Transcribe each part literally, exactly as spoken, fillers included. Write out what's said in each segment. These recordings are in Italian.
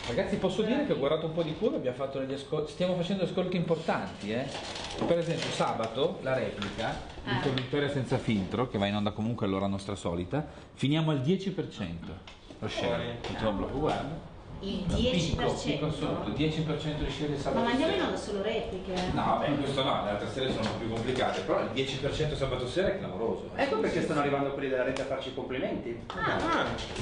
Ragazzi, posso dire che ho guardato un po' di curve, abbiamo fatto degli ascolti, stiamo facendo ascolti importanti, eh? Per esempio sabato, la replica, ah. il conduttore senza filtro, che va in onda comunque all'ora nostra solita, finiamo al dieci per cento. Lo share, facciamo un blocco, guarda. Il dieci per cento? Picco assoluto, il dieci per cento di share sabato. Ma andiamo in onda solo repliche? No, beh, questo no, le altre sere sono più complicate, però il dieci per cento sabato sera è clamoroso. Ecco perché stanno arrivando quelli della rete a farci i complimenti. Ah, ah.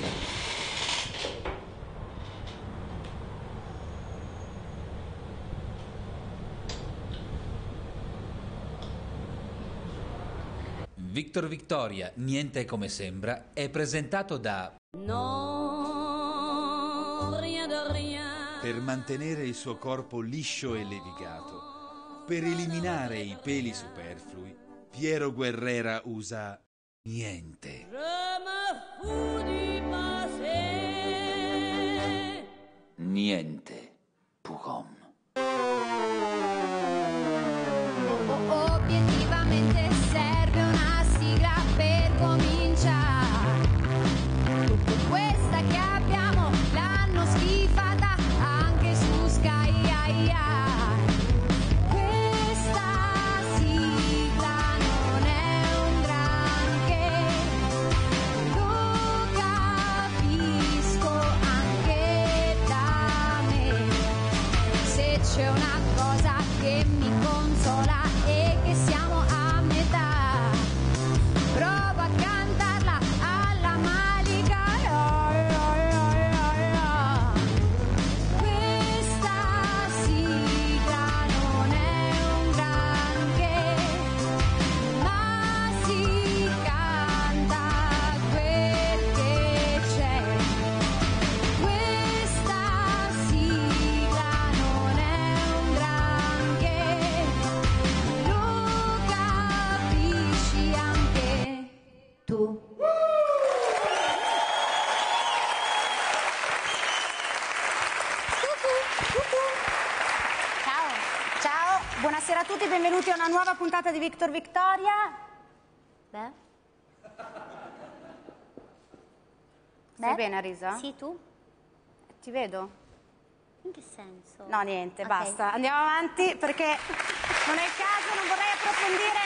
Victor Victoria, niente come sembra, è presentato da Non, rien de rien. Per mantenere il suo corpo liscio e levigato, per eliminare i peli superflui, Piero Guerrera usa niente. Je me fous du passé. Niente. Pugom. Obiettivamente serve una sigla per cominciare. Tutto questa che abbiamo l'hanno schifata anche su Sky. Questa sigla non è un granché, lo capisco anche da me. Se c'è una cosa che mi consola e che siamo a metà, provo a cantarla alla Malika. Questa sigla non è un granché, ma si canta quel che c'è. Questa sigla non è un granché, lo capisci anche tu. Ciao, ciao, buonasera a tutti, benvenuti a una nuova puntata di Victor Victoria. Beh? Stai Beh? bene, Arisa? Sì, tu? Ti vedo? In che senso? No, niente, Ok. basta. Andiamo avanti perché non è il caso, non vorrei approfondire.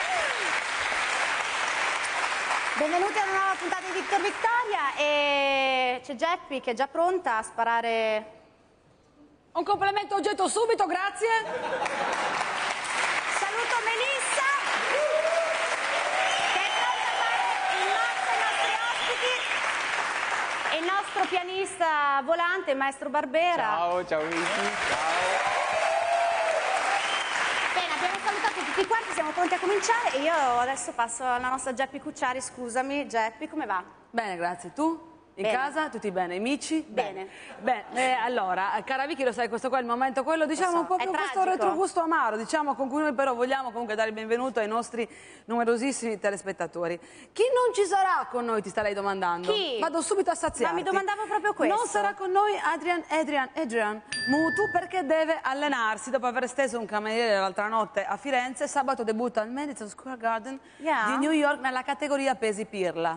Benvenuti a una nuova puntata di Victor Victoria e c'è Geppi che è già pronta a sparare. Un complemento oggetto subito, grazie. Saluto Melissa che è pronta a fare il nostro, i nostri ospiti e il nostro pianista volante, il maestro Barbera. Ciao, ciao amici, ciao. Bene, abbiamo salutato tutti quanti, siamo pronti a cominciare e io adesso passo alla nostra Geppi Cucciari. Scusami, Geppi, come va? Bene, grazie. Tu? In Bene. casa? Tutti bene? Amici? Bene. Bene, eh, allora, cara Vicky, lo sai, questo qua è il momento, quello, diciamo, so, un po' è più questo tragico. retrogusto amaro, diciamo, con cui noi però vogliamo comunque dare il benvenuto ai nostri numerosissimi telespettatori. Chi non ci sarà con noi, ti starei domandando? Chi? Vado subito a saziarti. Ma mi domandavo proprio questo. Non sarà con noi Adrian, Adrian, Adrian Mutu perché deve allenarsi dopo aver steso un cameriere l'altra notte a Firenze. Sabato debutta al Madison Square Garden Yeah. di New York nella categoria pesi pirla.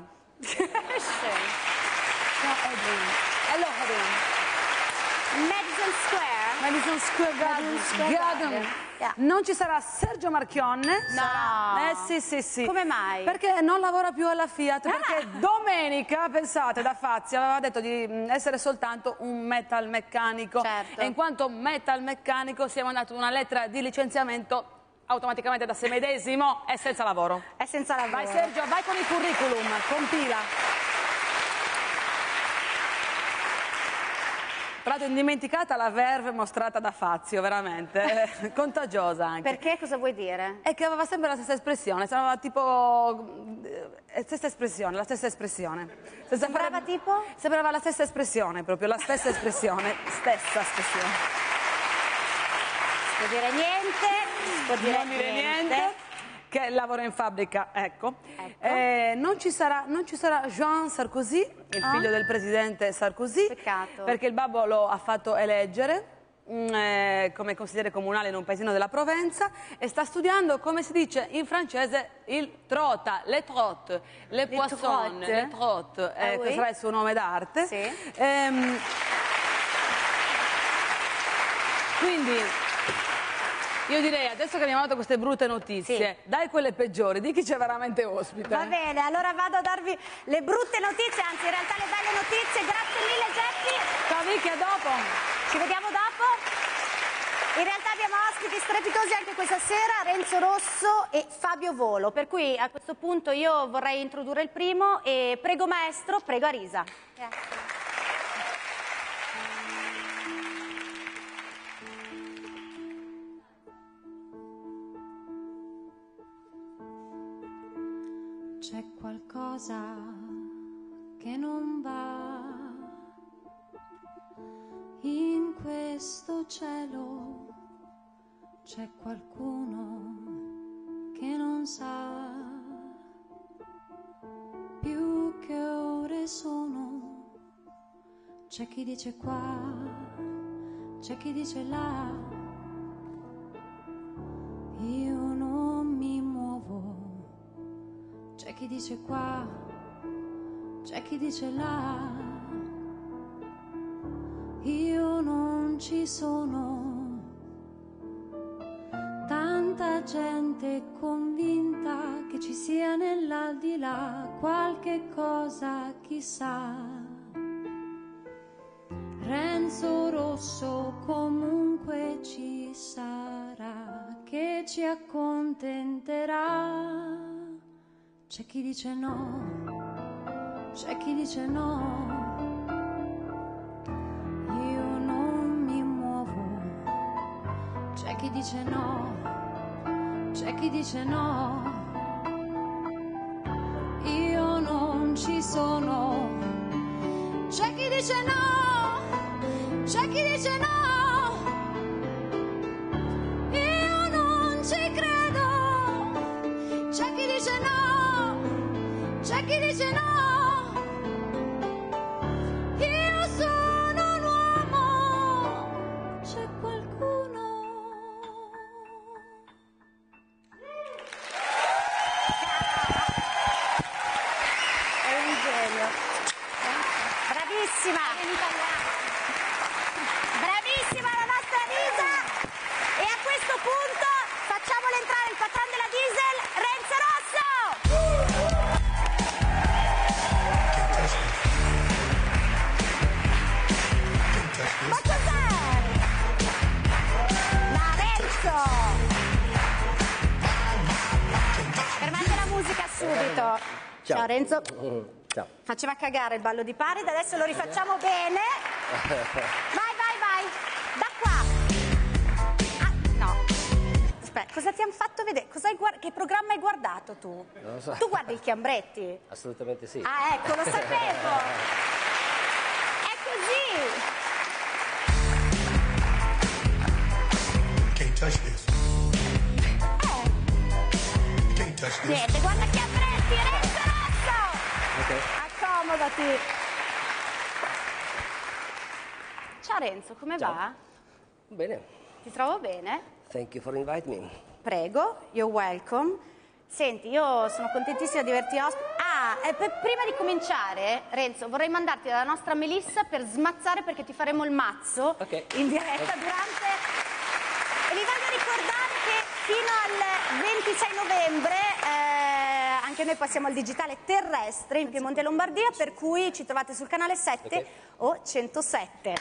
Ciao Adrian. Hello Adrian. Madison Square. Madison Square Garden. Madison Square Garden. Garden. Yeah. Non ci sarà Sergio Marchionne. No. Sarà- Eh sì, sì, sì. Come mai? Perché non lavora più alla Fiat. Ah. Perché domenica, pensate, da Fazio aveva detto di mh, essere soltanto un metal meccanico. Certo. E in quanto metal meccanico siamo andati una lettera di licenziamento automaticamente da sé medesimo e senza lavoro. È senza lavoro. Vai Sergio, vai con il curriculum, compila. Tra l'altro indimenticata la verve mostrata da Fazio, veramente, eh, contagiosa anche. Perché? Cosa vuoi dire? E che aveva sempre la stessa espressione, sembrava tipo... eh, stessa espressione, la stessa espressione. Senza Sembrava fare- tipo? Sembrava la stessa espressione, proprio, la stessa espressione, stessa espressione. Si può dire niente, si può dire Non dire niente. Che lavora in fabbrica, ecco. Ecco. Eh, non, ci sarà, non ci sarà Jean Sarkozy, il Ah. figlio del presidente Sarkozy, Peccato. perché il babbo lo ha fatto eleggere mm, eh, come consigliere comunale in un paesino della Provenza e sta studiando, come si dice in francese, il trota, le trotte, le poissons, trotte? le trotte, Ah eh, oui? questo sarà il suo nome d'arte. Sì. Ehm, Quindi io direi, adesso che abbiamo dato queste brutte notizie, sì, dai quelle peggiori, di chi c'è veramente ospite. Va bene, allora vado a darvi le brutte notizie, anzi in realtà le belle notizie. Grazie mille Geppi. Ciao Vicky, a dopo. Ci vediamo dopo. In realtà abbiamo ospiti strepitosi anche questa sera, Renzo Rosso e Fabio Volo, per cui a questo punto io vorrei introdurre il primo e prego maestro, prego Arisa. Grazie. C'è qualcosa che non va in questo cielo, c'è qualcuno che non sa più che ore sono, c'è chi dice qua, c'è chi dice là, io non mi muovo. C'è chi dice qua, c'è chi dice là, io non ci sono. Tanta gente convinta che ci sia nell'aldilà qualche cosa, chissà. Renzo Rosso comunque ci sarà, che ci accontenterà. C'è chi dice no, c'è chi dice no, io non mi muovo. C'è chi dice no, c'è chi dice no, io non ci sono. C'è chi dice no, c'è chi dice no, io non ci credo. C'è chi dice no, c'è chi dice no, io sono un uomo, c'è qualcuno. È un genio. Bravissima. Bravissima la nostra Risa. E a questo punto facciamole entrare il patron della Diesel, Renzo Rosso. Ma cos'è? Ma Renzo! Fermate la musica subito. Ciao, Ciao Renzo. Ciao. Faceva cagare il ballo di Paride, adesso lo rifacciamo bene. Vai, vai, vai. Da qua. Ah, no. Aspetta, cosa ti hanno fatto vedere? Cosa hai guard- che programma hai guardato tu? Non lo so. Tu guardi il Chiambretti? Assolutamente sì. Ah, ecco, lo sapevo. È così. Can't touch this. Eh. You can't touch this. Niente, guarda Chiambretti, Renzo Rosso. Ok. Accomodati. Ciao Renzo, come Ciao. va? Bene. Ti trovo bene? Thank you for inviting me. Prego, you're welcome. Senti, io sono contentissima di averti ospite. Ah, e per- prima di cominciare, Renzo, vorrei mandarti dalla nostra Melissa per smazzare perché ti faremo il mazzo Ok. in diretta Ok. durante... E vi voglio ricordare che fino al ventisei novembre eh, anche noi passiamo al digitale terrestre in Piemonte e Lombardia, per cui ci trovate sul canale sette Ok. o centosette.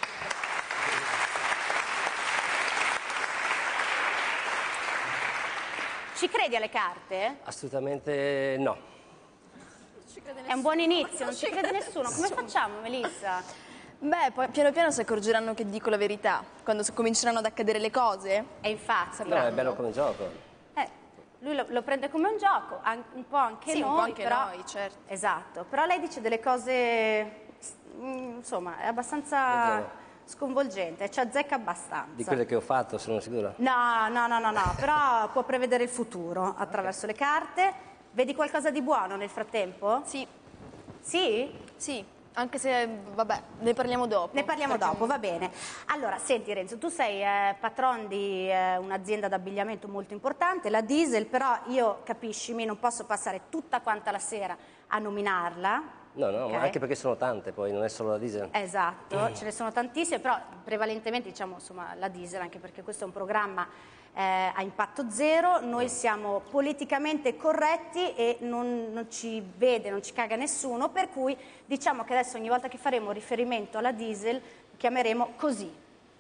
Ci credi alle carte? Assolutamente no. È un buon inizio, non ci crede nessuno. Come facciamo, Melissa? Beh, poi piano piano si accorgeranno che dico la verità, quando si cominceranno ad accadere le cose. E infatti, No, è bello come gioco. eh, lui lo, lo prende come un gioco, an- un po' anche Sì, noi. un po' anche però... noi, certo. Esatto, però lei dice delle cose, mm, insomma, è abbastanza Leggero. sconvolgente, ci azzecca abbastanza. Di quelle che ho fatto, sono sicuro. No, no, no, no, no, però può prevedere il futuro attraverso le carte. Vedi qualcosa di buono nel frattempo? Sì. Sì? Sì, anche se, vabbè, ne parliamo dopo. Ne parliamo Perché- dopo, va bene. Allora, senti Renzo, tu sei eh, patron di eh, un'azienda d'abbigliamento molto importante, la Diesel, però io, capiscimi, non posso passare tutta quanta la sera a nominarla, No, no, Ok. ma anche perché sono tante, poi non è solo la diesel. Esatto, ce ne sono tantissime, però prevalentemente diciamo insomma la diesel, anche perché questo è un programma eh, a impatto zero, noi siamo politicamente corretti e non, non ci vede, non ci caga nessuno, per cui diciamo che adesso ogni volta che faremo riferimento alla diesel chiameremo così.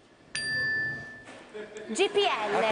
G P L. Ok.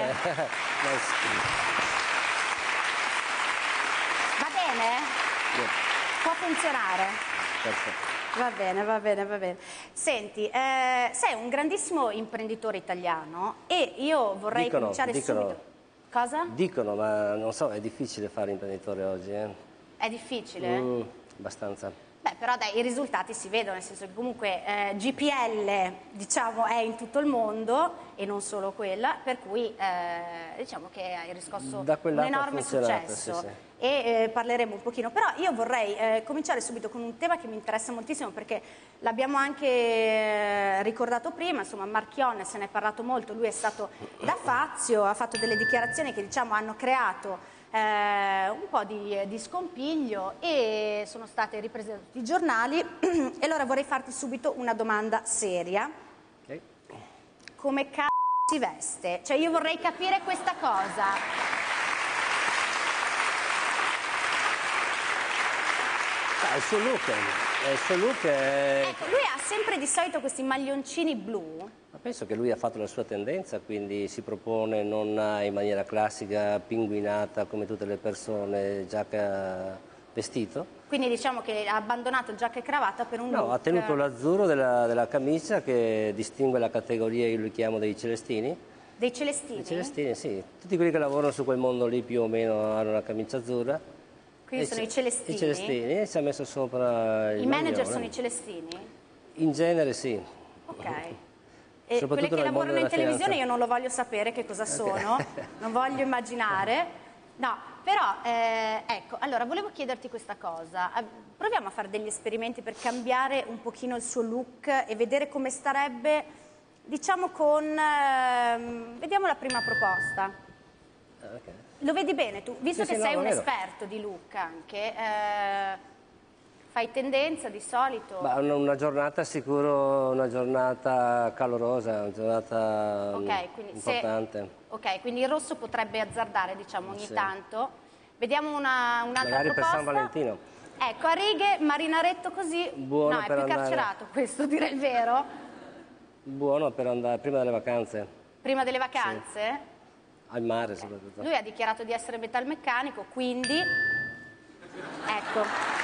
Va bene? Può funzionare? Perfetto. Va bene, va bene, va bene. Senti, eh, sei un grandissimo imprenditore italiano e io vorrei Dicono, cominciare dicono. subito. Cosa? Dicono, ma non so, è difficile fare imprenditore oggi, eh? È difficile? Mm, abbastanza. Beh, però dai, i risultati si vedono, nel senso che comunque eh, G P L, diciamo, è in tutto il mondo e non solo quella, per cui eh, diciamo che hai riscosso Da quel un lato ha enorme funzionato, successo. sì, sì. E eh, parleremo un pochino, però io vorrei eh, cominciare subito con un tema che mi interessa moltissimo perché l'abbiamo anche eh, ricordato prima, insomma Marchionne se ne è parlato molto, lui è stato da Fazio, ha fatto delle dichiarazioni che diciamo hanno creato eh, un po' di, di scompiglio e sono state riprese da tutti i giornali e allora vorrei farti subito una domanda seria. Ok. Come c***o si veste? Cioè io vorrei capire questa cosa. Ah, il suo look, eh, il suo look è... Ecco, lui ha sempre di solito questi maglioncini blu. Ma penso che lui ha fatto la sua tendenza, quindi si propone non in maniera classica, pinguinata come tutte le persone, giacca, vestito. Quindi diciamo che ha abbandonato giacca e cravatta per un No, look. ha tenuto l'azzurro della, della camicia che distingue la categoria, io li chiamo dei celestini. Dei celestini? I celestini, sì. Tutti quelli che lavorano su quel mondo lì più o meno hanno una camicia azzurra. Quindi E sono ce- i celestini? I celestini, e ci ha messo sopra il I manager maglione. sono i celestini? In genere sì. Ok. E Soprattutto quelli che nel mondo lavorano in della televisione finanza. io non lo voglio sapere che cosa sono, non voglio immaginare. No, però, eh, ecco, allora volevo chiederti questa cosa. Eh, Proviamo a fare degli esperimenti per cambiare un pochino il suo look e vedere come starebbe, diciamo con... ehm, vediamo la prima proposta. Ok. Lo vedi bene tu? Visto Sì, che sì, sei no, un lo vedo. esperto di look anche, eh, fai tendenza di solito? Ma una, una giornata sicuro, una giornata calorosa, una giornata mm, Ok, quindi se- importante. Ok, quindi il rosso potrebbe azzardare, diciamo, ogni Sì. tanto. Vediamo una, un'altra Magari per proposta. San Valentino. Ecco, a righe, marinaretto così. Buono no, è per più andare- carcerato questo, dire il vero. Buono per andare prima delle vacanze, Prima delle vacanze. al mare soprattutto. Lui ha dichiarato di essere metalmeccanico, quindi... Ecco.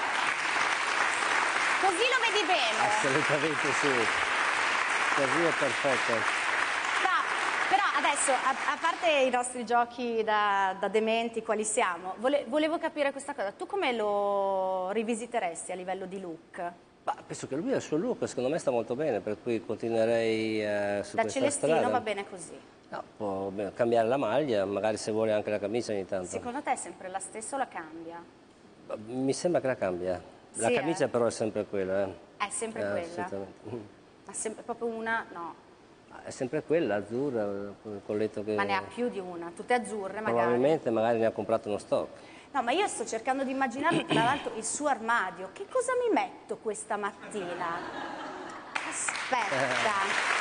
Così lo vedi bene. Assolutamente sì. Così è perfetto. No, però adesso, a, a parte i nostri giochi da, da dementi, quali siamo, vole- volevo capire questa cosa. Tu come lo rivisiteresti a livello di look? Ma penso che lui ha il suo look, secondo me sta molto bene, per cui continuerei eh, su Da questa celestino strada. va bene così. No, può beh, cambiare la maglia, magari se vuole anche la camicia ogni tanto. Secondo te è sempre la stessa o la cambia? Mi sembra che la cambia. La Sì, camicia eh. però è sempre quella. Eh. È sempre Eh, quella? assolutamente. Ma sempre proprio una? No. È sempre quella, azzurra, con il colletto che... Ma ne ha più di una, tutte azzurre magari. Probabilmente magari ne ha comprato uno stock. No, ma io sto cercando di immaginarmi tra l'altro il suo armadio. Che cosa mi metto questa mattina? Aspetta.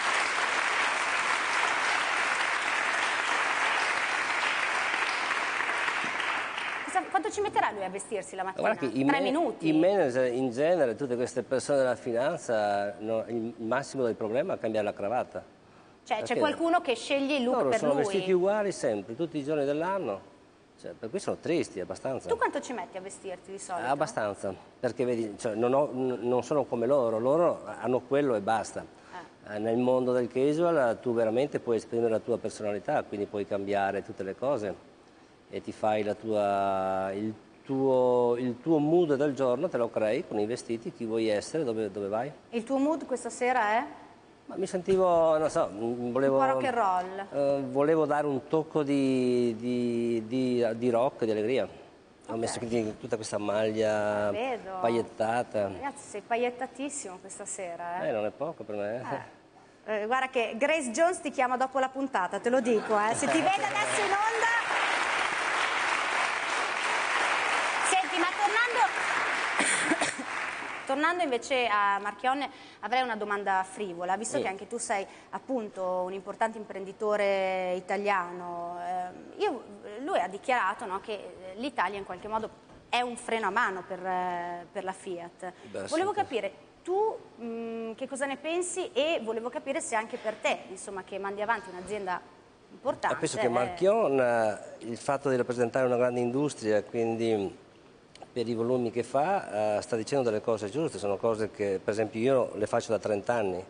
Cosa- Quanto ci metterà lui a vestirsi la mattina? Guarda che i, Tre man- minuti? i manager in genere, tutte queste persone della finanza, no, il massimo del problema è cambiare la cravatta. Cioè c'è Perché qualcuno che sceglie il look loro per sono lui? vestiti uguali sempre, tutti i giorni dell'anno. Cioè, per cui sono tristi abbastanza. Tu quanto ci metti a vestirti di solito? Abbastanza, perché vedi, cioè, non, ho- n- non sono come loro, loro hanno quello e basta. Eh, Nel mondo del casual tu veramente puoi esprimere la tua personalità, quindi puoi cambiare tutte le cose e ti fai la tua, il, tuo, il tuo mood del giorno, te lo crei con i vestiti, chi vuoi essere, dove, dove vai. Il tuo mood questa sera è? Ma mi sentivo, non so, m- volevo, Un po' rock and roll. eh, volevo dare un tocco di, di, di, di rock, di allegria. Ho messo quindi tutta questa maglia Vedo. paillettata. Ragazzi, sei pagliettatissimo questa sera, eh? Eh, non è poco per me. Eh, guarda che Grace Jones ti chiama dopo la puntata, te lo dico, eh. Se ti vede adesso in onda... Senti, ma tornando... tornando invece a Marchionne, avrei una domanda frivola, visto Sì. che anche tu sei appunto un importante imprenditore italiano. Eh, io, lui ha dichiarato, no, che l'Italia in qualche modo è un freno a mano per, eh, per la Fiat. Beh, Volevo sì. capire tu mh, che cosa ne pensi e volevo capire se anche per te, insomma, che mandi avanti un'azienda importante. Eh, penso che eh, Marchion, eh, il fatto di rappresentare una grande industria, quindi per i volumi che fa, eh, sta dicendo delle cose giuste, sono cose che per esempio io le faccio da trenta anni.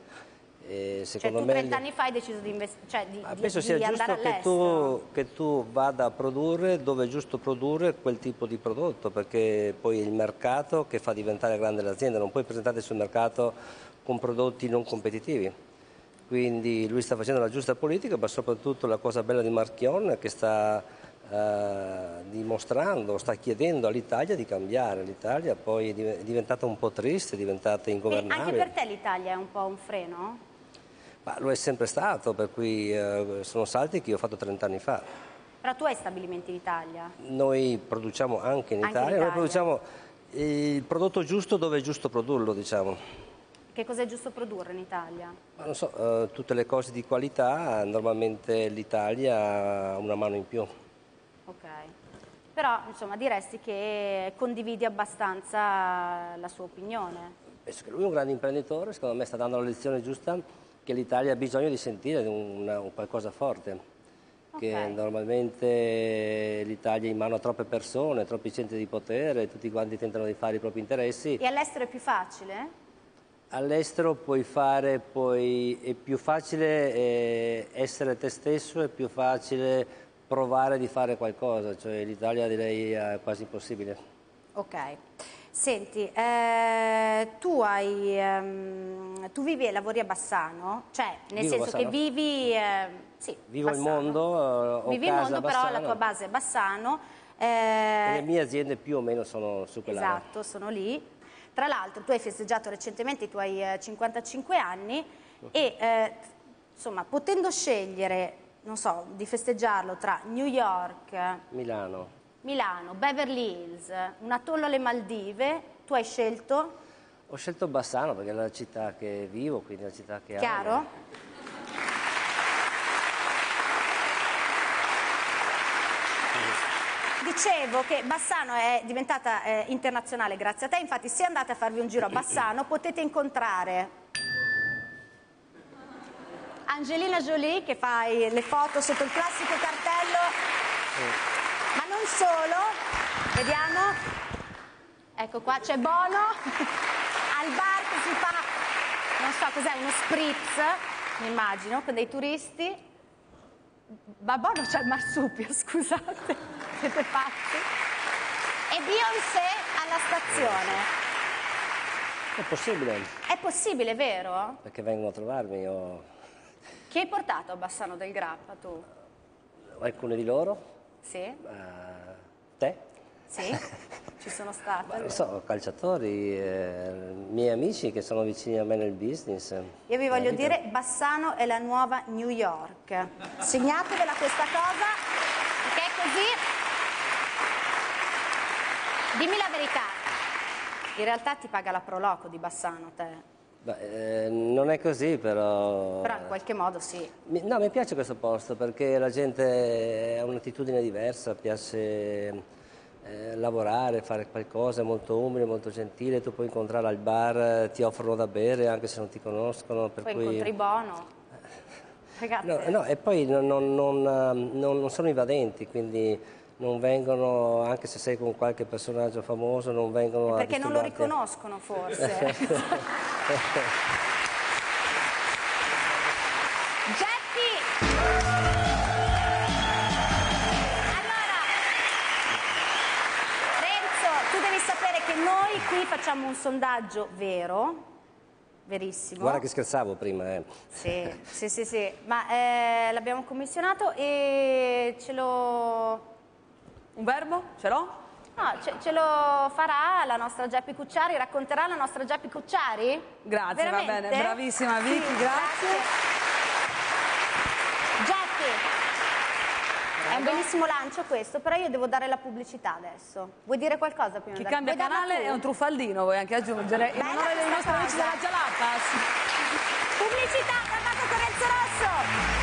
E Cioè secondo tu me trent'anni fa hai deciso di, invest- cioè, di, Ah, di, penso di sia andare giusto che all'estero. tu, che tu vada a produrre dove è giusto produrre quel tipo di prodotto, perché poi è il mercato che fa diventare grande l'azienda, non puoi presentarti sul mercato con prodotti non competitivi. Quindi lui sta facendo la giusta politica, ma soprattutto la cosa bella di Marchion è che sta eh, dimostrando, sta chiedendo all'Italia di cambiare. L'Italia poi è div- è diventata un po' triste, è diventata Quindi ingovernabile. anche per te l'Italia è un po' un freno? Ma lo è sempre stato, per cui eh, sono salti che io ho fatto trenta anni fa. Però tu hai stabilimenti in Italia. Noi produciamo anche in Anche Italia, in noi Italia. produciamo il prodotto giusto dove è giusto produrlo, diciamo. Che cosa è giusto produrre in Italia? Ma non so, eh, tutte le cose di qualità, normalmente l'Italia ha una mano in più. Ok. Però, insomma, diresti che condividi abbastanza la sua opinione. Penso che lui è un grande imprenditore, secondo me sta dando la lezione giusta che l'Italia ha bisogno di sentire una, un qualcosa forte. Che Ok. normalmente l'Italia è in mano a troppe persone, troppi centri di potere, tutti quanti tentano di fare i propri interessi. E all'estero è più facile? All'estero puoi fare, poi è più facile eh, essere te stesso, è più facile provare di fare qualcosa, cioè l'Italia direi è quasi impossibile. Ok. Senti, eh, tu, hai, ehm, tu vivi e lavori a Bassano? Cioè, nel Vivo a senso che Bassano. vivi... eh, sì, Vivo il Bassano. mondo, eh, ho Vivi il casa mondo, a però Bassano. la tua base è Bassano. E eh, le mie aziende più o meno sono su quell'area. Esatto, sono lì. Tra l'altro tu hai festeggiato recentemente i tuoi eh, cinquantacinque anni e eh, insomma, potendo scegliere, non so, di festeggiarlo tra New York, Milano. Milano, Beverly Hills, un atollo alle Maldive, tu hai scelto? Ho scelto Bassano perché è la città che vivo, quindi è la città che amo. Chiaro? Dicevo che Bassano è diventata eh, internazionale grazie a te, infatti se andate a farvi un giro a Bassano potete incontrare Angelina Jolie che fa i- le foto sotto il classico cartello, ma non solo, vediamo, ecco qua c'è Bono al bar che si fa, non so cos'è, uno spritz, mi immagino, con dei turisti. Ma Bono c'è il marsupio, scusate, siete pazzi. E Beyoncé alla stazione. È possibile, È possibile, vero? perché vengono a trovarmi. Io... Chi hai portato a Bassano del Grappa, tu? Alcuni di loro, Sì? eh, te, Sì? Ci sono stata. ma non so, calciatori, eh, miei amici che sono vicini a me nel business. Io vi voglio Nella vita. dire, Bassano è la nuova New York. Segnatevela questa cosa, perché è così. Dimmi la verità. In realtà ti paga la Proloco di Bassano, te. Beh, eh, non è così, però... Però in qualche modo sì. Mi- No, mi piace questo posto perché la gente ha un'attitudine diversa, piace eh, lavorare, fare qualcosa, è molto umile, molto gentile, tu puoi incontrare al bar, ti offrono da bere anche se non ti conoscono. Per Poi cui... incontri Bono. Ragazzi, No, no, e poi non, non- non, ehm, non- non sono invadenti, quindi non vengono, anche se sei con qualche personaggio famoso, non vengono a perché non lo disturbarti. riconoscono forse. Geppi! Allora, Renzo, tu devi sapere che noi qui facciamo un sondaggio vero, verissimo. Guarda che scherzavo prima, eh. Sì, sì, sì, sì, ma eh, l'abbiamo commissionato e ce lo... Un verbo? Ce l'ho? No, ce, ce lo farà la nostra Geppi Cucciari, racconterà la nostra Geppi Cucciari? Grazie, Veramente? va bene, bravissima Vicky, Sì, grazie. Geppi, È un bellissimo lancio questo, però io devo dare la pubblicità adesso. Vuoi dire qualcosa prima? Chi di cambia Vuoi darla canale tu? è un truffaldino, vuoi anche aggiungere, in Bella onore dei questa nostri amici cosa. della Jalapas. Pubblicità, cantato con Renzo Rosso!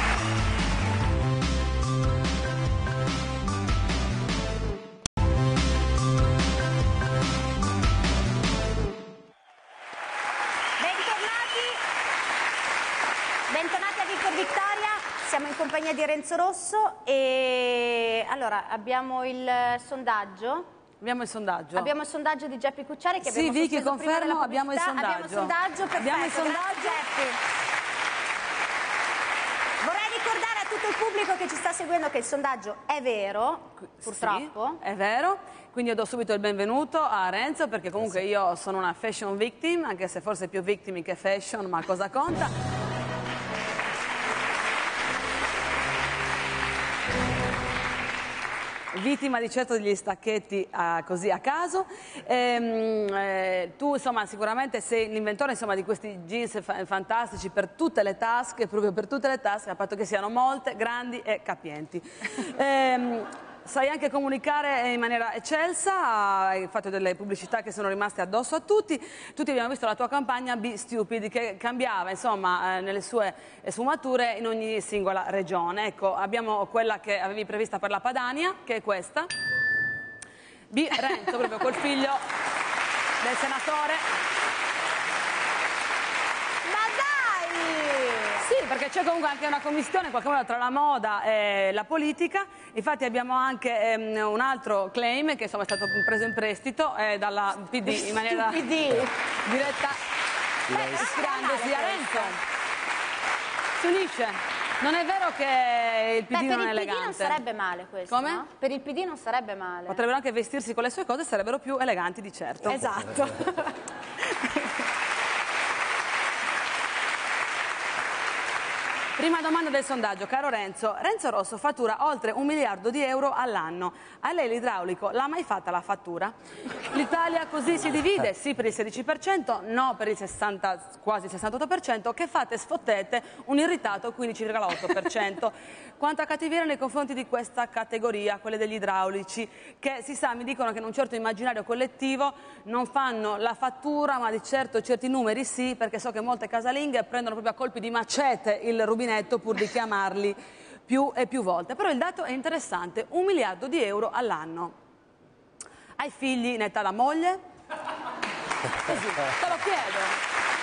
Bentornati a Victor Vittoria, siamo in compagnia di Renzo Rosso e allora abbiamo il sondaggio. Abbiamo il sondaggio. Abbiamo il sondaggio di Geppi Cucciari che Sì, abbiamo Vicky, sospeso prima della confermo, abbiamo il pubblicità. sondaggio. Abbiamo il sondaggio, perfetto. Abbiamo il sondaggio. Grazie, Geppi. Vorrei ricordare a tutto il pubblico che ci sta seguendo che il sondaggio è vero, purtroppo. Sì, è vero. Quindi io do subito il benvenuto a Renzo perché comunque io sono una fashion victim, anche se forse più victim che fashion, ma cosa conta? Vittima di certo degli stacchetti uh, così a caso. Ehm, eh, tu insomma sicuramente sei l'inventore insomma, di questi jeans fa fantastici per tutte le tasche, proprio per tutte le tasche, a patto che siano molte, grandi e capienti. ehm, Sai anche comunicare in maniera eccelsa, hai fatto delle pubblicità che sono rimaste addosso a tutti. Tutti abbiamo visto la tua campagna Be Stupid che cambiava insomma eh, nelle sue sfumature in ogni singola regione. Ecco, abbiamo quella che avevi prevista per la Padania, che è questa. Be Renzo, proprio col figlio del senatore. Sì, perché c'è comunque anche una commissione in qualche modo tra la moda e la politica. Infatti abbiamo anche ehm, un altro claim che insomma è stato preso in prestito eh, dalla P D in maniera P D. diretta, Beh, ispirandosi a Renzo. Si unisce. Non è vero che il P D Beh, non è per il P D elegante. non sarebbe male questo, Come? no? Per il P D non sarebbe male. Potrebbero anche vestirsi con le sue cose e sarebbero più eleganti di certo. Esatto. Prima domanda del sondaggio, caro Renzo. Renzo Rosso fattura oltre un miliardo di euro all'anno. A lei l'idraulico l'ha mai fatta la fattura? L'Italia così si divide, sì per il sedici per cento, no per il sessanta, quasi sessantotto per cento, che fate sfottete un irritato quindici virgola otto per cento. Quanta cattiveria nei confronti di questa categoria, quelle degli idraulici, che si sa, mi dicono che in un certo immaginario collettivo non fanno la fattura, ma di certo certi numeri sì, perché so che molte casalinghe prendono proprio a colpi di macete il rubinetto pur di chiamarli più e più volte. Però il dato è interessante, un miliardo di euro all'anno. Hai figli in età da moglie? Così, te lo chiedo.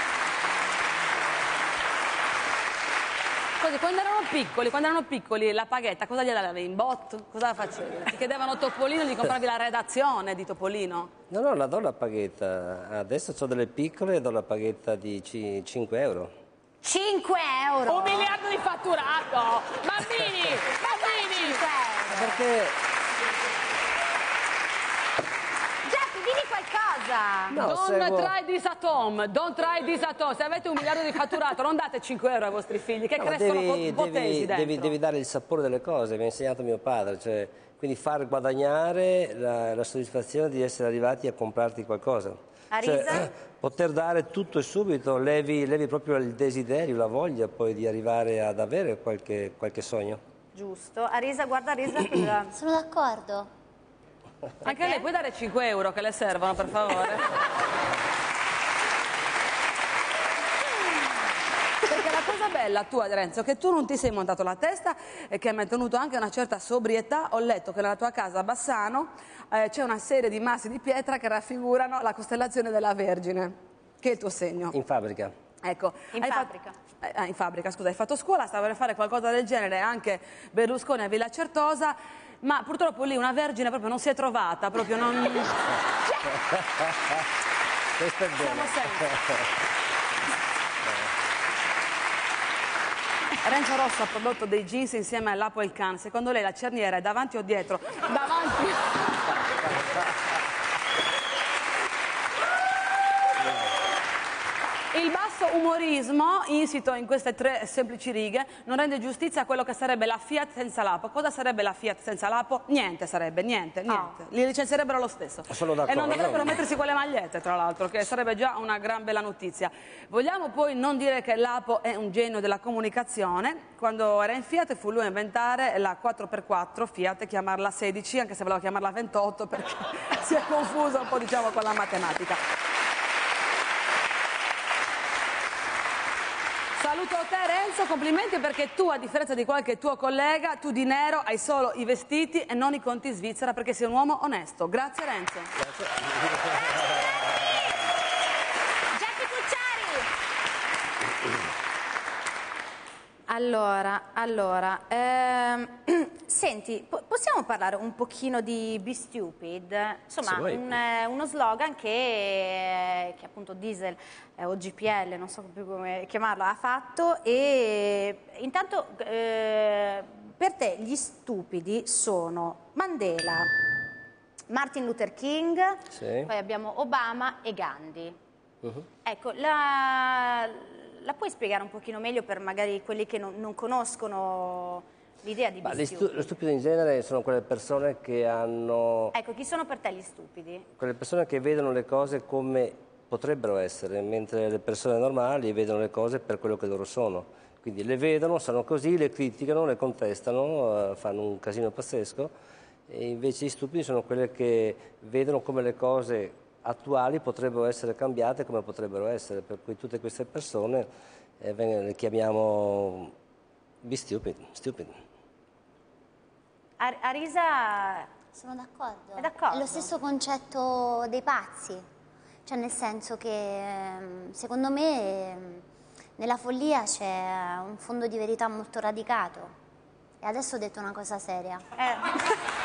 Così, quando erano piccoli, quando erano piccoli, la paghetta, cosa gliela davi? In bot? Cosa facevi? Ti chiedevano Topolino di comprarvi la redazione di Topolino? No, no, la do la paghetta. Adesso ho delle piccole e do la paghetta di cinque euro. cinque euro? Un miliardo di fatturato! Bambini! Bambini! cinque euro? Perché... Geppi, dimmi qualcosa! No, don't seguo... try this at home, don't try this at home. Se avete un miliardo di fatturato non date cinque euro ai vostri figli che No, crescono devi, potesi devi, dentro. devi, devi dare il sapore delle cose, mi ha insegnato mio padre, cioè, quindi far guadagnare la, la soddisfazione di essere arrivati a comprarti qualcosa. Arisa? Cioè, poter dare tutto e subito, levi, levi proprio il desiderio, la voglia poi di arrivare ad avere qualche, qualche sogno. Giusto. Arisa, guarda Arisa cosa... Sono d'accordo. Anche a lei puoi dare cinque euro che le servono, per favore? Perché la cosa bella tua, Renzo, è che tu non ti sei montato la testa e che hai mantenuto anche una certa sobrietà. Ho letto che nella tua casa a Bassano eh, c'è una serie di massi di pietra che raffigurano la costellazione della Vergine, che è il tuo segno. In fabbrica. Ecco, In hai fabbrica. Fatto, eh, in fabbrica, scusa, hai fatto scuola, stava per fare qualcosa del genere anche Berlusconi a Villa Certosa, ma purtroppo lì una vergine proprio non si è trovata, proprio non... Questo è Siamo bene. sempre. Renzo Rosso ha prodotto dei jeans insieme all'Apo e il Can. Secondo lei la cerniera è davanti o dietro? Davanti. Il basso questo umorismo insito in queste tre semplici righe non rende giustizia a quello che sarebbe la Fiat senza Lapo. Cosa sarebbe la Fiat senza Lapo? Niente sarebbe, niente, niente. Oh. Li licenzierebbero lo stesso. Sono d'accordo. E non dovrebbero mettersi quelle magliette, tra l'altro, che sarebbe già una gran bella notizia. Vogliamo poi non dire che Lapo è un genio della comunicazione. Quando era in Fiat fu lui a inventare la quattro per quattro Fiat e chiamarla sedici, anche se voleva chiamarla ventotto perché si è confuso un po', diciamo, con la matematica. Saluto te Renzo, complimenti perché tu, a differenza di qualche tuo collega, tu di nero hai solo i vestiti e non i conti in Svizzera perché sei un uomo onesto. Grazie Renzo. Grazie. Giacchi Cucciari. Allora, allora, ehm, senti, po- possiamo parlare un pochino di Be Stupid? Insomma, un, eh, uno slogan che, che appunto Diesel eh, o G P L, non so più come chiamarlo, ha fatto e intanto eh, per te gli stupidi sono Mandela, Martin Luther King, sì. Poi abbiamo Obama e Gandhi. Uh-huh. Ecco, la... La puoi spiegare un pochino meglio per magari quelli che non, non conoscono l'idea di Be Stupid? Stu- lo stupido in genere sono quelle persone che hanno... Ecco, chi sono per te gli stupidi? Quelle persone che vedono le cose come potrebbero essere, mentre le persone normali vedono le cose per quello che loro sono. Quindi le vedono, sono così, le criticano, le contestano, eh, fanno un casino pazzesco, e invece gli stupidi sono quelle che vedono come le cose attuali potrebbero essere cambiate come potrebbero essere, per cui tutte queste persone eh, le chiamiamo Be Stupid. Stupid. Ar- Arisa... Sono d'accordo. È d'accordo? È lo stesso concetto dei pazzi, cioè nel senso che ehm, secondo me ehm, nella follia c'è un fondo di verità molto radicato. E adesso ho detto una cosa seria. Eh.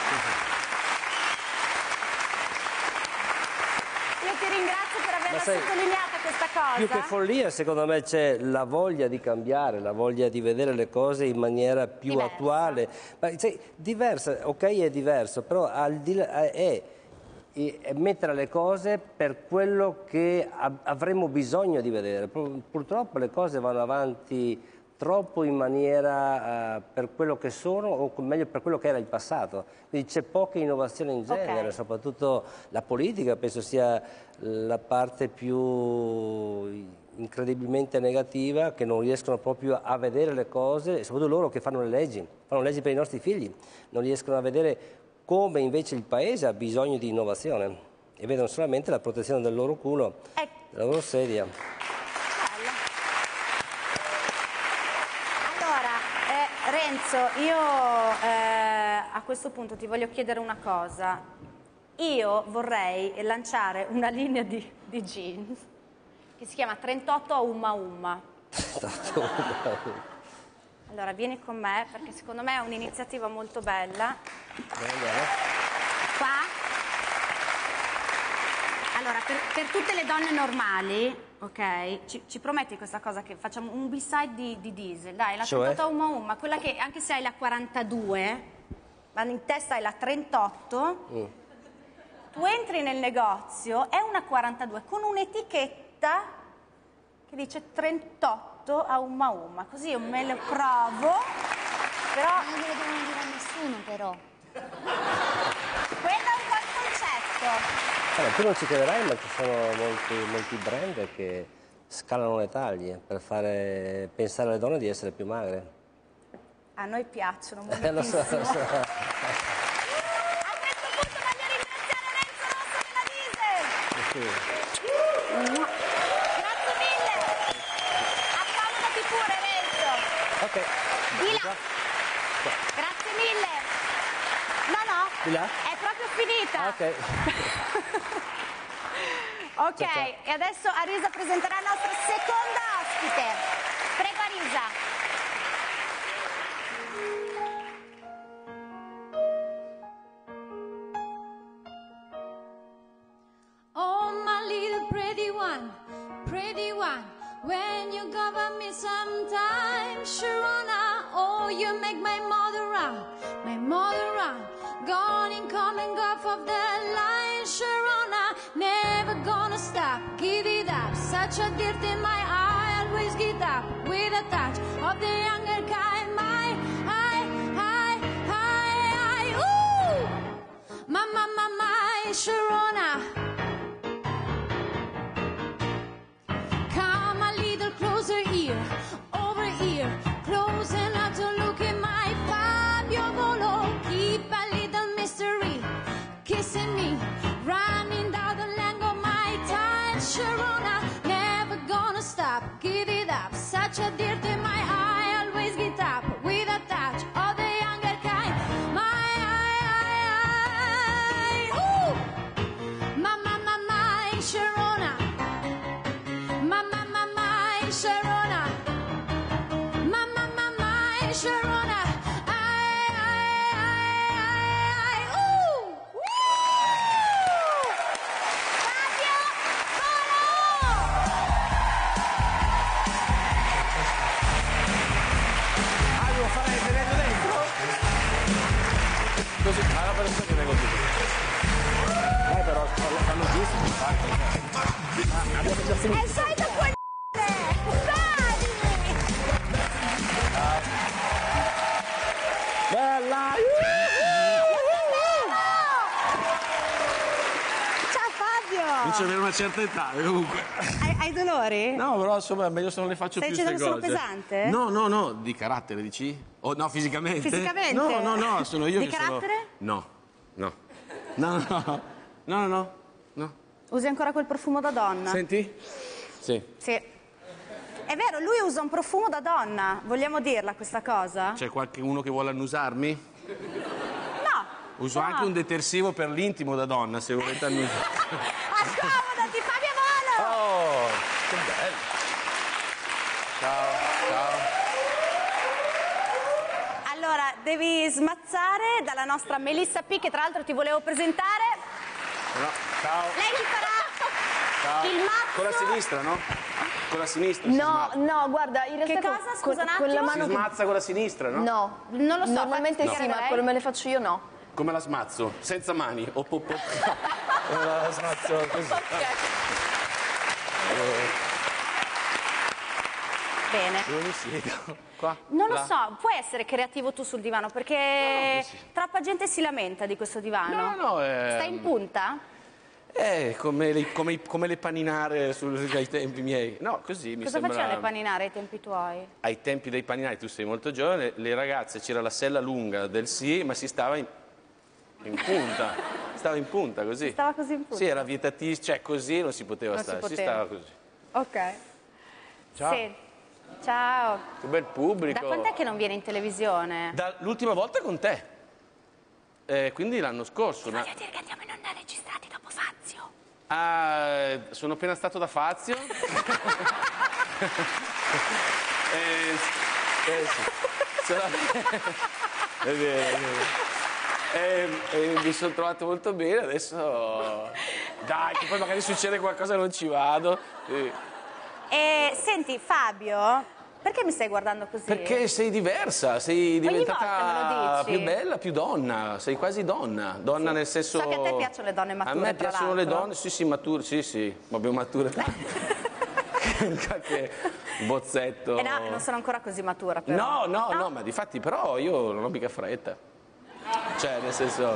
Io ti ringrazio per averla sai, sottolineata questa cosa. Più che follia, secondo me c'è la voglia di cambiare, la voglia di vedere le cose in maniera più diversa. attuale. Ma sai, diversa, ok, è diverso, però al di là, è, è mettere le cose per quello che avremmo bisogno di vedere. Purtroppo le cose vanno avanti troppo in maniera uh, per quello che sono, o meglio per quello che era il passato. Quindi c'è poca innovazione in genere, okay. Soprattutto la politica penso sia la parte più incredibilmente negativa, che non riescono proprio a vedere le cose, e soprattutto loro che fanno le leggi, fanno leggi per i nostri figli, non riescono a vedere come invece il Paese ha bisogno di innovazione e vedono solamente la protezione del loro culo, eh. della loro sedia. Renzo, io eh, a questo punto ti voglio chiedere una cosa. Io vorrei lanciare una linea di, di jeans che si chiama trentotto a Umma Umma. Allora, vieni con me perché secondo me è un'iniziativa molto bella. Qua. Allora, per, per tutte le donne normali, ok, ci, ci prometti questa cosa che facciamo un B-side di, di Diesel, dai, la cioè? trentotto a Umma Umma, quella che anche se hai la quarantadue, ma in testa hai la trentotto, mm. tu entri nel negozio, è una quarantadue con un'etichetta che dice trentotto a Umma Umma, così io me lo provo, però... Non glielo devono dire a nessuno però. Quello è un po' il concetto. Allora, tu non ci crederai, ma ci sono molti, molti brand che scalano le taglie per fare pensare alle donne di essere più magre. A noi piacciono Eh, lo so, moltissimo. lo so. A questo punto voglio ringraziare Renzo Rosso della Diesel. Sì. Grazie mille. Accomodati pure, Renzo. Ok. Di là. Grazie mille. No, no. Di là? È proprio finita. Ok. Ok, ciao, ciao. E adesso Arisa presenterà la nostra seconda ospite. Prego Arisa. Oh my little pretty one, pretty one, when you cover me sometime, Sharona, oh you make my mother run, my mother run, gone in come and go off of the line, Sharona. never gonna stop. Give it up, such a dirt in my eye. Always get up with a touch of the younger kind. My, I, I, I, I, ooh, my, my, my, my, Sharona. Come a little closer here, over here, close enough to look in my Fabio Volo. Keep a little mystery, kissing me, running down the length of my time. Sharona, never gonna stop, give it up, such a dirt in my eye. Always get up with a touch of the younger kind. My, I, I, I, ooh, my, my, my, my, Sharona. My, my, my, my, Sharona. My, my, my, my, Sharona. I, I, I, I, I, ooh! Woo! Fabio Volo! Ah, devo fare il venendo dentro? Così, ma la persona che vengo tutto. Eh, però lo fanno giusto, infatti. Ah, abbiamo già finito. È il solito coglione! Dai! Bella! Ciao Fabio! Comincio ad avere una certa età, comunque. Hai, hai dolori? No, però insomma, meglio se non le faccio Stai più queste dicendo cose. che sono pesante? No, no, no, di carattere, dici? O no, fisicamente? Fisicamente? No, no, no, sono io Di che carattere? sono... No, no. No, no, no, no, no, no. Usi ancora quel profumo da donna? Senti? Sì. Sì. È vero, lui usa un profumo da donna. Vogliamo dirla questa cosa? C'è qualcuno che vuole annusarmi? No. Uso no. anche un detersivo per l'intimo da donna, se volete annusare. Accomodati, Fabio Volo! Oh, che bello. Ciao, ciao. Allora, devi smazzare dalla nostra Melissa P, che tra l'altro ti volevo presentare. No, ciao. Lei ti farà Ciao. il mazzo. Con la sinistra, no? Con la sinistra si No, smazza. no, guarda, in realtà Che con- cosa? con, Scusa un con la attimo. mano Si che- smazza con la sinistra, no? No, Non lo so, normalmente fatti sì, spiegare ma lei. come me le faccio io no. Come la smazzo? Senza mani? O po, po. Come la smazzo così. Bene. Dove mi siedo? Qua? Non lo Là? so, puoi essere creativo tu sul divano, perché No, sì. troppa gente si lamenta di questo divano. No, no, eh, Stai in punta? Eh, come le, come, i- come le paninare sul, ai tempi miei. No, così mi Cosa sembra... facevano le paninare ai tempi tuoi? Ai tempi dei paninari, tu sei molto giovane, le ragazze c'era la sella lunga del sì, ma si stava in, in punta. Stava in punta così. Stava così in punta? Sì, era vietatissimo, cioè così non si poteva Non si stare, si, poteva. stava così. Ok. Ciao. Sì. Ciao. Che bel pubblico. Da quant'è che non viene in televisione? Da- l'ultima volta con te. Eh, quindi l'anno scorso. ma- Voglio dire che andiamo in onda registrati dopo Fazio. Ah, sono appena stato da Fazio. eh, eh, sì. Sono- è vero, è vero. Eh, eh, mi sono trovato molto bene, adesso dai, che poi magari succede qualcosa e non ci vado. Eh, E senti, Fabio, perché mi stai guardando così? Perché sei diversa, sei Ogni diventata volta me lo dici. più bella, più donna, sei quasi donna, donna nel senso... So che a te piacciono le donne mature, A me tra piacciono le l'altro. donne, sì sì, mature, sì sì, abbiamo mature tante. Qualche bozzetto... Eh no, non sono ancora così matura però. No, no, no, ma difatti però io non ho mica fretta. Cioè, nel senso...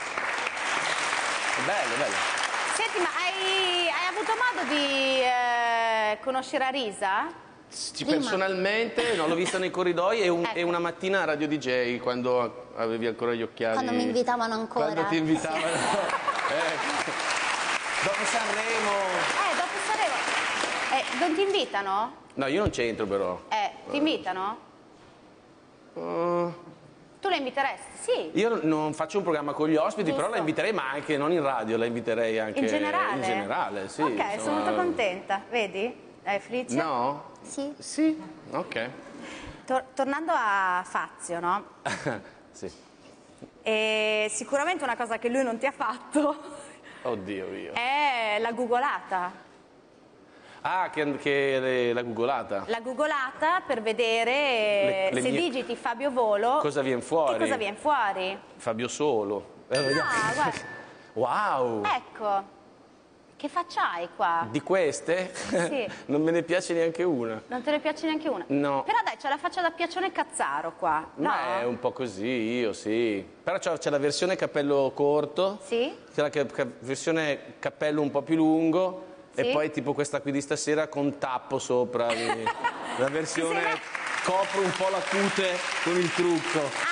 È bello, bello. Senti, ma hai, hai avuto modo di eh, conoscere Arisa? Sì, personalmente no, l'ho vista nei corridoi e, un- Ecco. e una mattina a Radio D J quando avevi ancora gli occhiali. Quando mi invitavano ancora. Quando ti invitavano. Ecco. Dopo Sanremo. Eh, dopo Sanremo. Eh, non ti invitano? No, io non c'entro però. Eh, ti invitano? Uh, Tu la inviteresti? Sì. io non faccio un programma con gli ospiti, Giusto. però la inviterei, ma anche non in radio, la inviterei anche In generale? in generale, sì. Ok, insomma. sono molto contenta. Vedi? È felice? No? Sì. Sì, ok. Tor- tornando a Fazio, no? Sì. E sicuramente una cosa che lui non ti ha fatto Oddio mio. è la googolata. Ah, che, che la googolata. La googolata per vedere Le- le se mie- digiti Fabio Volo Cosa viene fuori? che cosa viene fuori. Fabio Solo. Eh, No, vediamo. guarda, Wow. ecco. Che faccia hai qua? Di queste? Sì. Non me ne piace neanche una. Non te ne piace neanche una? No. Però dai, c'è la faccia da piaccione cazzaro qua, no? Ma è un po' così, io sì. Però c'è, c'è la versione cappello corto, sì. C'è la ca- ca- versione cappello un po' più lungo, sì. E poi tipo questa qui di stasera con tappo sopra. La versione copro un po' la cute con il trucco.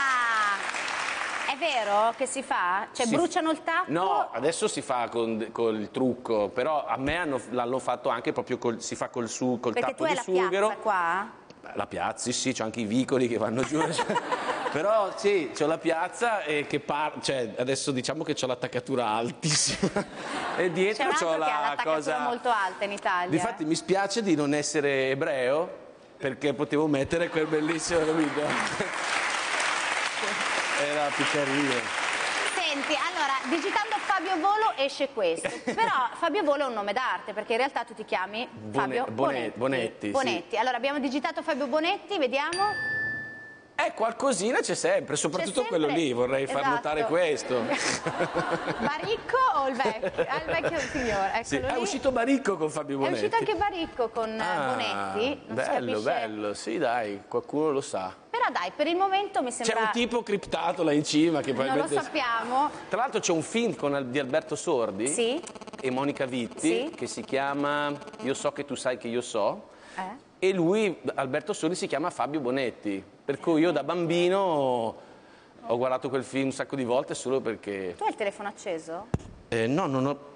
È vero che si fa? Cioè Si- bruciano il tappo? No, adesso si fa con, con il trucco, però a me hanno- l'hanno fatto anche proprio col, si fa col, su, col Perché tappo tu hai di la sughero. piazza qua? La piazza, sì, sì, c'ho anche i vicoli che vanno giù. Però sì, c'ho la piazza e che par- cioè adesso diciamo che c'ho l'attaccatura altissima. E C'è dietro un altro c'ho che ha la l'attaccatura cosa. molto alta in Italia. Difatti mi spiace di non essere ebreo, perché potevo mettere quel bellissimo video. Era più carino. Senti, allora, digitando Fabio Volo esce questo. Però Fabio Volo è un nome d'arte, perché in realtà tu ti chiami Fabio Bone- Bonetti. Bonetti, sì. Bonetti. Allora, abbiamo digitato Fabio Bonetti, vediamo. Eh, qualcosina c'è sempre, soprattutto C'è quello sempre. lì, vorrei far Esatto. notare questo. Baricco o il vecchio? Ah, il vecchio signore, eccolo Sì, lì. è uscito Baricco con Fabio È Bonetti. uscito anche Baricco con eh, Ah, Bonetti. Non si bello, capisce. bello, sì dai, qualcuno lo sa. Però dai, per il momento mi C'è sembra... un tipo criptato là in cima che Non lo probabilmente... sappiamo. Tra l'altro c'è un film con, di Alberto Sordi Sì. e Monica Vitti Sì. che si chiama Io so che tu sai che io so. Eh? E lui, Alberto Sordi, si chiama Fabio Bonetti, per cui io da bambino ho guardato quel film un sacco di volte solo perché... Tu hai il telefono acceso? Eh, no, non ho...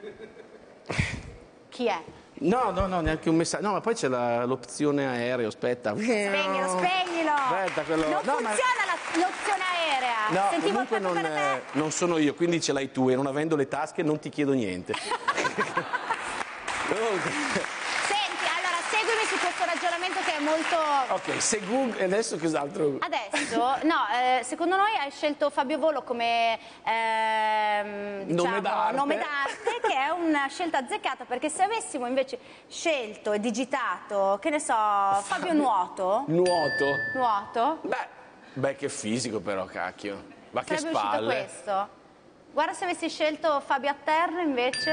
Chi è? No, no, no, neanche un messaggio. No, ma poi c'è la- l'opzione aereo, aspetta. Spegnilo, spegnilo! Aspetta, quello- Non no, ma- funziona la- l'opzione aerea! No, Sentivo comunque proprio non, per te. eh, non sono io, quindi ce l'hai tu e non avendo le tasche non ti chiedo niente. Comunque, Senti, allora, seguimi su questo ragionamento che è molto... ok, se Google... Adesso cos'altro? Adesso, no, eh, secondo noi hai scelto Fabio Volo come ehm, diciamo, Nome d'arte. nome d'arte, che è una scelta azzeccata, perché se avessimo invece scelto e digitato, che ne so, Fabio Nuoto, Nuoto? Nuoto, Beh, beh, che fisico però, cacchio. Ma che sarebbe uscito spalle. questo. Guarda se avessi scelto Fabio a terra invece.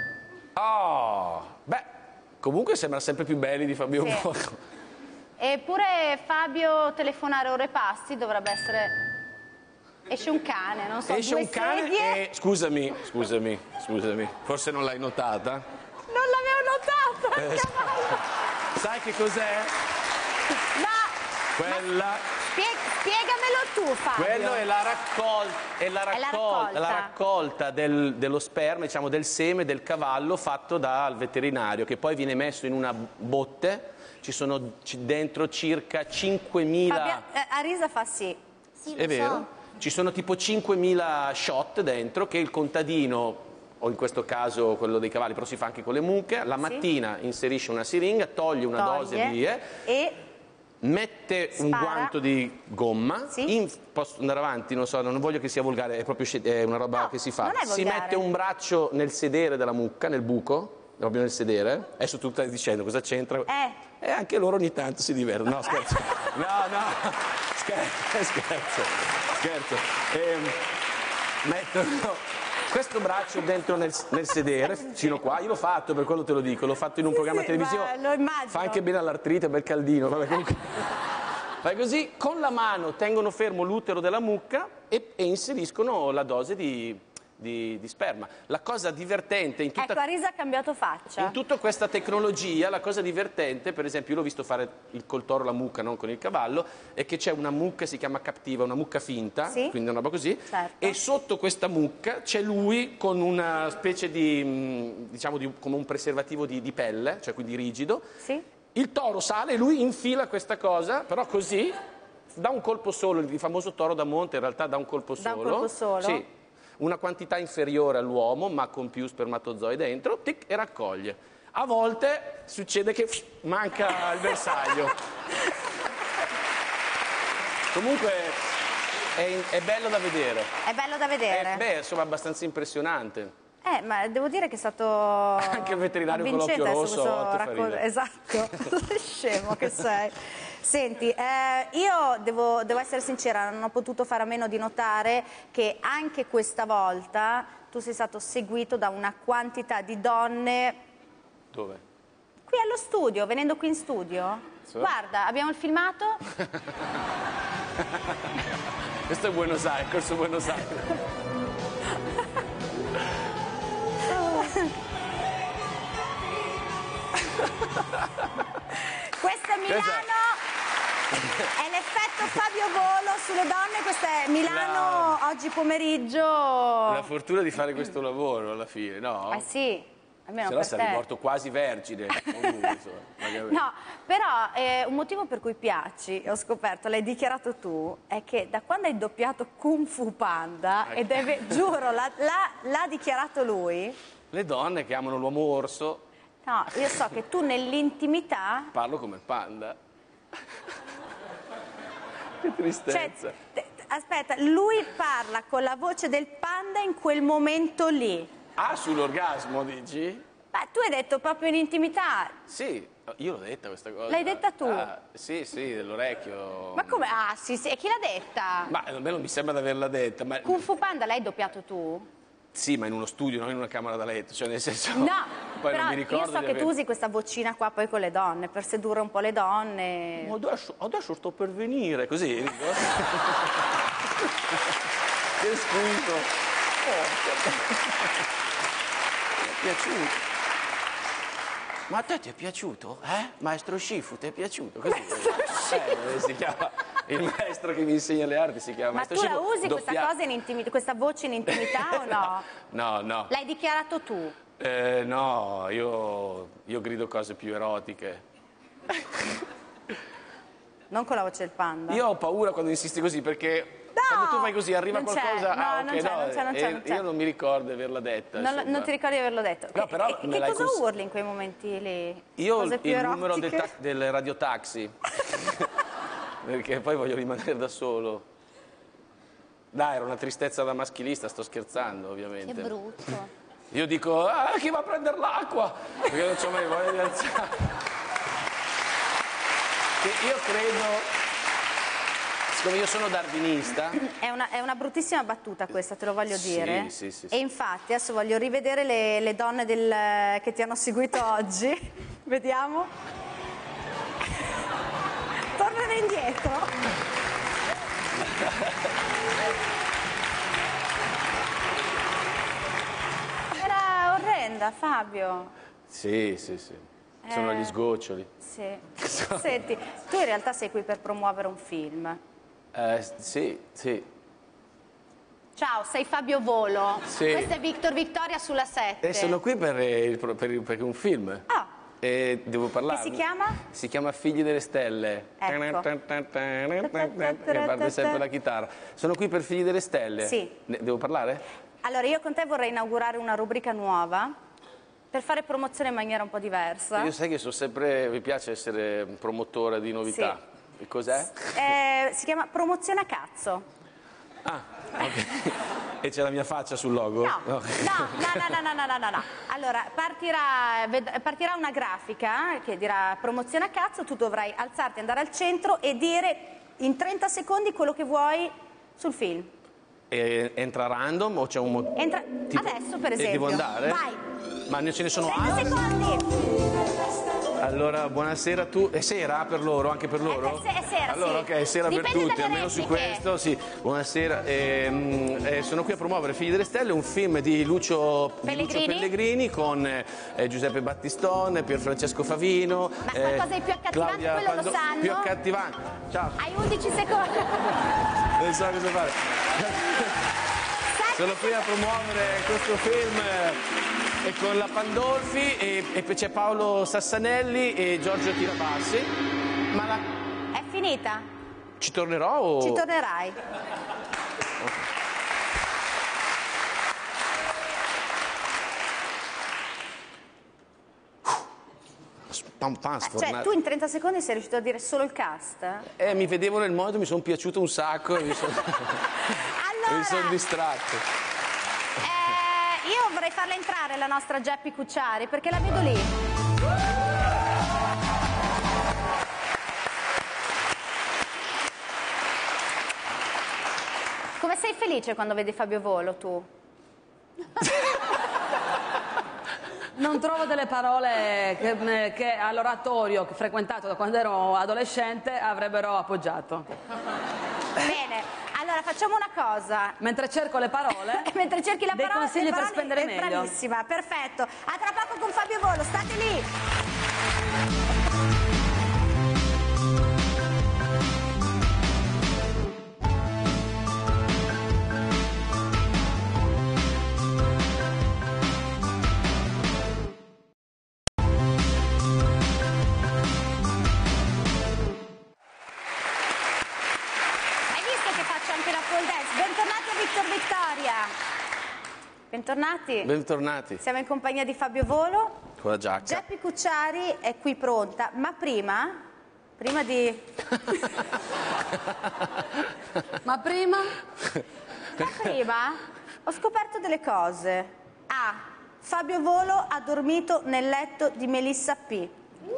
Oh, beh, comunque sembra sempre più belli di Fabio Sì. Nuoto. Eppure Fabio telefonare ore passi dovrebbe essere... Esce un cane, non so, Esce due un cane sedie. e... Scusami, scusami, scusami, forse non l'hai notata? Non l'avevo notato! Eh, sai che cos'è? No! Quella... Spie- spiegamelo tu, Fabio. Quello è la raccolta, è la È la raccol- raccolta. la raccolta del- dello sperma, diciamo del seme del cavallo fatto dal veterinario, che poi viene messo in una botte. Ci sono c- dentro circa cinquemila... Fabio, eh, Arisa fa sì. Sì, È lo vero? so. Ci sono tipo cinquemila shot dentro che il contadino, o in questo caso quello dei cavalli, però si fa anche con le mucche, la mattina inserisce una siringa, toglie una Toglie dose di... eh, e mette un Spara. guanto di gomma, Sì. in- posso andare avanti, non so, non voglio che sia volgare, è proprio sce- è una roba No, che si fa. non è Si volgare. mette un braccio nel sedere della mucca, nel buco, proprio nel sedere. Adesso tu stai dicendo cosa c'entra. Eh. E anche loro ogni tanto si divertono. No, scherzo. No, no, scherzo, scherzo, scherzo. Ehm, mettono questo braccio dentro nel, nel sedere, fino qua. Io l'ho fatto, per quello te lo dico, l'ho fatto in un programma sì, televisivo. ma lo immagino. Fa anche bene all'artrite, bel caldino. Vabbè, comunque. Fai così, con la mano tengono fermo l'utero della mucca e, e inseriscono la dose di, di- di sperma. La cosa divertente in tutta, ecco, Arisa ha cambiato faccia. in tutta questa tecnologia, la cosa divertente, per esempio io l'ho visto fare il, col toro la mucca, non con il cavallo, è che c'è una mucca, si chiama captiva, una mucca finta, Sì. quindi una roba così, Certo. e sotto questa mucca c'è lui con una specie di, mh, diciamo, di, come un preservativo di, di pelle, cioè quindi rigido. Sì? Il toro sale e lui infila questa cosa, però così, dà un colpo solo, il famoso toro da monte in realtà dà un colpo Dà un solo. colpo solo? Sì, una quantità inferiore all'uomo, ma con più spermatozoi dentro, tic, e raccoglie. A volte succede che pff, manca il bersaglio. Comunque è, è bello da vedere. È bello da vedere. È, beh, insomma, abbastanza impressionante. Eh, ma devo dire che è stato... Anche il veterinario con l'occhio avvincente rosso questo a volte fa raccol- ridere. Esatto, scemo che sei. Senti, eh, io devo, devo essere sincera, non ho potuto fare a meno di notare che anche questa volta tu sei stato seguito da una quantità di donne Dove? qui allo studio, venendo qui in studio. Sì. Guarda, abbiamo il filmato. Questo è Buenos Aires, corso Buenos Aires. Questo è Milano, è l'effetto Fabio Volo sulle donne, questo è Milano oggi pomeriggio. La fortuna di fare questo lavoro alla fine, no? Eh sì, almeno Se no per sarei te. morto quasi vergine. Comunque, insomma, magari. No, però eh, un motivo per cui piaci, ho scoperto, l'hai dichiarato tu, è che da quando hai doppiato Kung Fu Panda, Ecco. ed è, giuro, l'ha, l'ha- l'ha dichiarato lui, Le donne che amano l'uomo orso, no, io so che tu nell'intimità, parlo come il panda. Che tristezza. cioè, te- aspetta, lui parla con la voce del panda in quel momento lì. Ah, sull'orgasmo dici? Ma tu hai detto proprio in intimità, Sì, io l'ho detta questa cosa. L'hai detta tu? Ah, sì, sì, dell'orecchio. ma come? Ah sì, sì, e chi l'ha detta? Ma a me non mi sembra di averla detta. Ma... Kung Fu Panda l'hai doppiato tu? Sì, ma in uno studio, non in una camera da letto, cioè nel senso... No, poi però non mi ricordo io so di che aver- tu usi questa vocina qua poi con le donne, per sedurre un po' le donne. Ma adesso, adesso sto per venire, così. Dico. Che schifo. Oh, mi è piaciuto. Ma a te ti è piaciuto? Eh? Maestro Shifu, ti è piaciuto? Così. Eh, si chiama, il maestro che mi insegna le arti si chiama Ma Maestro tu Shifu. la usi questa doppia- cosa in intimità, questa voce in intimità o no? No, no. L'hai dichiarato tu? Eh, no, io, io grido cose più erotiche. Non con la voce del panda? Io ho paura quando insisti così perché No! quando tu fai così arriva Non c'è, qualcosa. no, ah, non ok, c'è, no, non c'è, non c'è, eh, non c'è. io non mi ricordo di averla detta. Non, insomma. non ti ricordi di averlo detto? No, però e, e me che l'hai cosa cons- urli in quei momenti lì? Io Cose il, più il erotiche? numero del, ta- del radiotaxi. Perché poi voglio rimanere da solo. Dai, era una tristezza da maschilista, sto scherzando ovviamente. Che brutto. Io dico, ah, chi va a prendere l'acqua? Perché non c'ho mai voglia di alzare. Che io credo, siccome io sono darwinista, È una, è una bruttissima battuta questa, te lo voglio Sì, dire. sì, sì, sì. E infatti adesso voglio rivedere le, le donne del- che ti hanno seguito oggi. Vediamo. Tornano indietro. Era orrenda, Fabio. sì, sì, sì, sono Eh. gli sgoccioli. Sì. Senti, tu in realtà sei qui per promuovere un film. Eh, sì, sì. Ciao, sei Fabio Volo. Sì. Questo è Victor Vittoria sulla sette. E sono qui per, il, pro- per, il- per un film. Ah. E devo parlare. Che si chiama? Si chiama Figli delle Stelle. Ecco. Che parte sempre la chitarra. Sono qui per Figli delle Stelle. Sì. Ne- Devo parlare? Allora, io con te vorrei inaugurare una rubrica nuova per fare promozione in maniera un po' diversa. Io sai che sono sempre. Mi piace essere un promotore di novità. E cos'è? Eh, si chiama Promozione a cazzo. Ah, ok. E c'è la mia faccia sul logo? No, no, no, no, no, no, no, no, no. Allora, partirà, ved- partirà una grafica che dirà promozione a cazzo, tu dovrai alzarti, andare al centro e dire in trenta secondi quello che vuoi sul film. E entra random o c'è un motivo? Entra- adesso, per E devo esempio. andare? Vai. Ma ne ce ne sono trenta altri? secondi. Allora, buonasera tu. È sera per loro, anche per loro? È se- è sera, Allora, sì. ok, è sera per Dipende tutti, dalle almeno su repliche. questo, sì. Buonasera. Ehm, eh, sono qui a promuovere Figli delle Stelle, un film di Lucio di Lucio Pellegrini. Pellegrini con eh, Giuseppe Battistone, Pierfrancesco Favino. Ma qualcosa di più accattivante, Claudia quello lo Pando- sanno? Più accattivante. Ciao. Hai undici secondi. Non so cosa fare. Sono qui a promuovere questo film eh, e con la Pandolfi e, e poi c'è Paolo Sassanelli e Giorgio Tirabassi. Ma la... È finita? ci tornerò o... Ci tornerai. Pam, pam, Cioè, sfornato. tu in trenta secondi sei riuscito a dire solo il cast? Eh, mi vedevo nel modo, mi sono piaciuto un sacco e mi sono, Allora, mi sono distratto. eh, io vorrei farla entrare la nostra Geppi Cucciari perché la vedo lì. Come sei felice quando vedi Fabio Volo tu? Non trovo delle parole che, che all'oratorio che ho frequentato da quando ero adolescente avrebbero appoggiato. Bene, allora facciamo una cosa. Mentre cerco le parole, mentre cerchi la dei parola, consigli le per parole, spendere è meglio. Bravissima, perfetto. A tra poco con Fabio Volo, state lì. Bentornati a Victor Vittoria. Bentornati. Bentornati. Siamo in compagnia di Fabio Volo. Con la giacca. Geppi Cucciari è qui pronta, ma prima, prima di... ma prima? Ma prima ho scoperto delle cose. A. Fabio Volo ha dormito nel letto di Melissa P.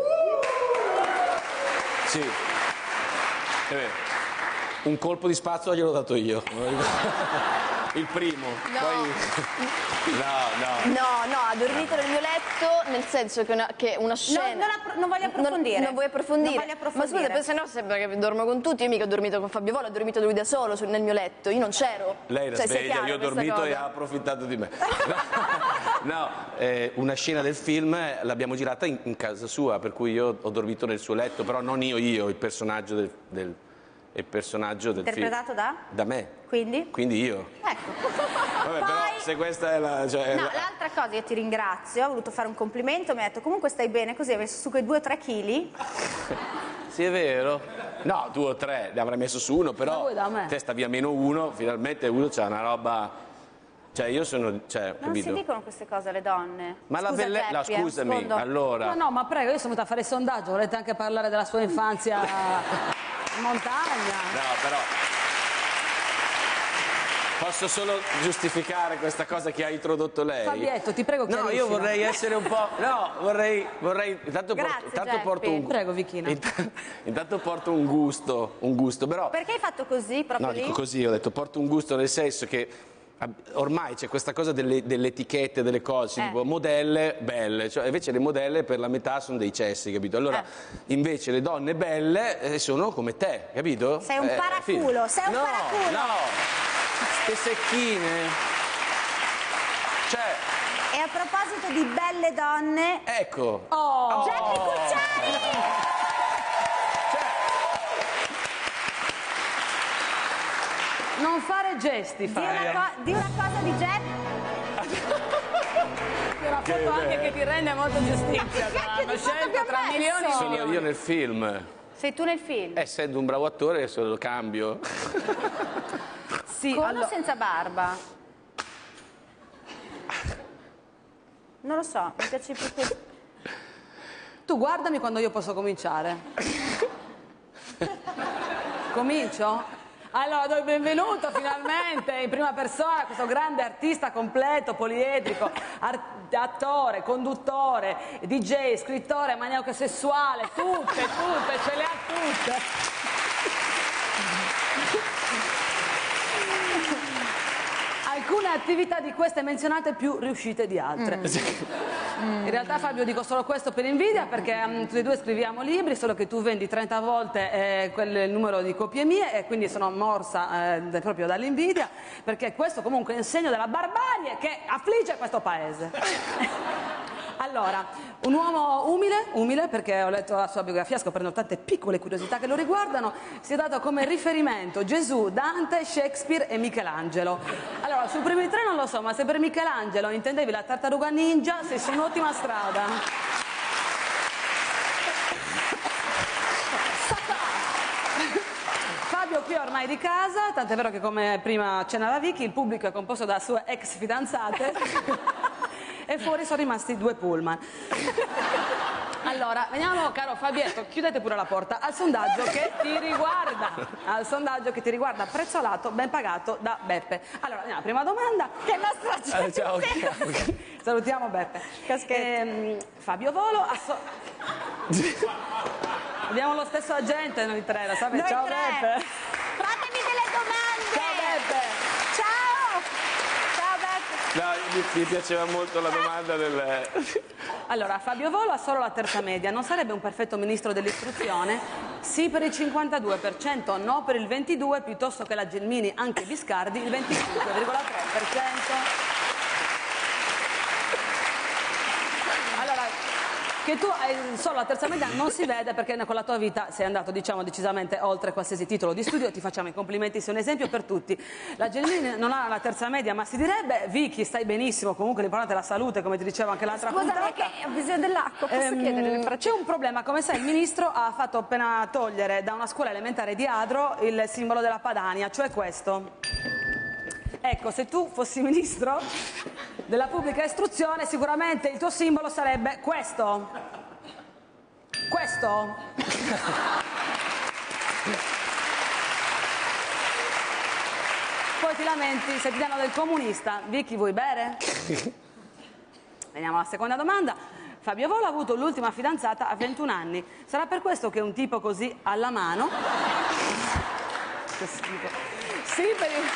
Sì. È vero. Un colpo di spazzola gliel'ho dato io. Il primo. No. Poi... no, no. No, no, ha dormito nel mio letto, nel senso che una, che una scena... non, appro- non voglio approfondire. Non, non vuoi approfondire? Non voglio approfondire. Ma scusa, poi se no sembra che dormo con tutti. Io mica ho dormito con Fabio Volo, ho dormito lui da solo sul- nel mio letto. Io non c'ero. Lei era Cioè, sia sveglia, chiaro io ho questa dormito cosa. e ha approfittato di me. No, eh, una scena del film eh, l'abbiamo girata in, in casa sua, per cui io ho dormito nel suo letto, però non io, io, il personaggio del, del, il personaggio del film. Interpretato da? Da me. Quindi? Quindi io. Ecco. Vabbè, Poi... però se questa è la... Cioè, No, la- l'altra cosa, io ti ringrazio, ho voluto fare un complimento, mi ha detto comunque stai bene, così hai messo su quei due o tre chili. Sì, è vero. No, due o tre, ne avrei messo su uno, Ma però vuoi da me? te sta via meno uno, finalmente uno c'ha una roba... Cioè, io sono... Cioè, Non capito? si dicono queste cose alle donne. Ma la Scusa, belle... no, Geppi, eh, un scusami, secondo. allora... No, no, ma prego, io sono venuta a fare il sondaggio, volete anche parlare della sua infanzia in montagna? No, però... Posso solo giustificare questa cosa che ha introdotto lei? Fabietto, ti prego, No, io chiariscila. vorrei essere un po'... No, vorrei... vorrei... Intanto, Grazie, porto, intanto Geppi. porto un... Prego, Vicchina. Int- Intanto porto un gusto, un gusto, però... Perché hai fatto così, proprio No, lì? dico così, ho detto porto un gusto nel senso che ab- ormai c'è questa cosa delle, delle etichette, delle cose, Eh. tipo modelle belle, cioè invece le modelle per la metà sono dei cessi, capito? Allora, Eh. invece le donne belle eh, sono come te, capito? Sei un Eh, paraculo, fine. sei un no, paraculo. No, ste secchine. Cioè, E a proposito di belle donne, ecco. Oh! Geppi Cucciari! Non fare gesti, Di una, Fabio. co- di una cosa di Geppi. Una foto anche che ti rende molto giustizia. Che Hanno di foto scelto abbiamo tra milioni e messo? Sono milioni. io nel film. Sei tu nel film? Essendo un bravo attore, adesso lo cambio. Sì, Con allora- o senza barba? Non lo so, mi piace più così. Tu guardami quando io posso cominciare. Comincio? Allora, do il benvenuto finalmente in prima persona a questo grande artista completo, poliedrico, art- attore, conduttore, D J, scrittore, maniaco sessuale, tutte, tutte, ce le ha tutte. Alcune attività di queste menzionate più riuscite di altre. In realtà, Fabio, dico solo questo per invidia, perché um, tutti e due scriviamo libri, solo che tu vendi trenta volte eh, quel il numero di copie mie e quindi sono morsa eh, de- proprio dall'invidia, perché questo comunque è un segno della barbarie che affligge questo paese. Allora, un uomo umile, umile perché ho letto la sua biografia scoprendo tante piccole curiosità che lo riguardano, si è dato come riferimento Gesù, Dante, Shakespeare e Michelangelo. Allora, sui primi tre non lo so, ma se per Michelangelo intendevi la tartaruga ninja, sei su un'ottima strada. Fabio qui ormai di casa, tant'è vero che come prima accennava Vicky, il pubblico è composto da sue ex fidanzate e fuori sono rimasti due pullman. Allora, veniamo, caro Fabietto, chiudete pure la porta, al sondaggio che ti riguarda. Al sondaggio che ti riguarda, prezzolato, ben pagato da Beppe. Allora, andiamo alla prima domanda. Che è il nostro agente. Eh, ciao, ok, ok. Salutiamo Beppe. Ehm, Fabio Volo, asso- abbiamo lo stesso agente noi tre, lo sapete? Noi Ciao tre. Beppe. Fatemi delle domande. Ciao Beppe. Ciao. Ciao Beppe. No, mi, mi piaceva molto la domanda del... Allora, Fabio Volo ha solo la terza media, non sarebbe un perfetto ministro dell'istruzione? Sì per il cinquantadue per cento, no per il ventidue per cento, piuttosto che la Gelmini, anche Biscardi, il venticinque virgola tre per cento. Che tu hai solo la terza media non si vede perché con la tua vita sei andato, diciamo, decisamente oltre qualsiasi titolo di studio. Ti facciamo i complimenti, sei un esempio per tutti. La Gelmini non ha la terza media, ma si direbbe: Vicky, stai benissimo, comunque l'importante è la salute, come ti dicevo anche l'altra puntata. Scusami, che ho bisogno dell'acqua, posso Ehm, chiedere nel frattempo? C'è un problema, come sai il ministro ha fatto appena togliere da una scuola elementare di Adro il simbolo della Padania, cioè questo. Ecco, se tu fossi ministro della pubblica istruzione, sicuramente il tuo simbolo sarebbe questo. Questo. Poi ti lamenti se ti danno del comunista. Vicky, vuoi bere? Veniamo alla seconda domanda. Fabio Volo ha avuto l'ultima fidanzata a ventuno anni. Sarà per questo che un tipo così alla mano... Che schifo. Sì, per il...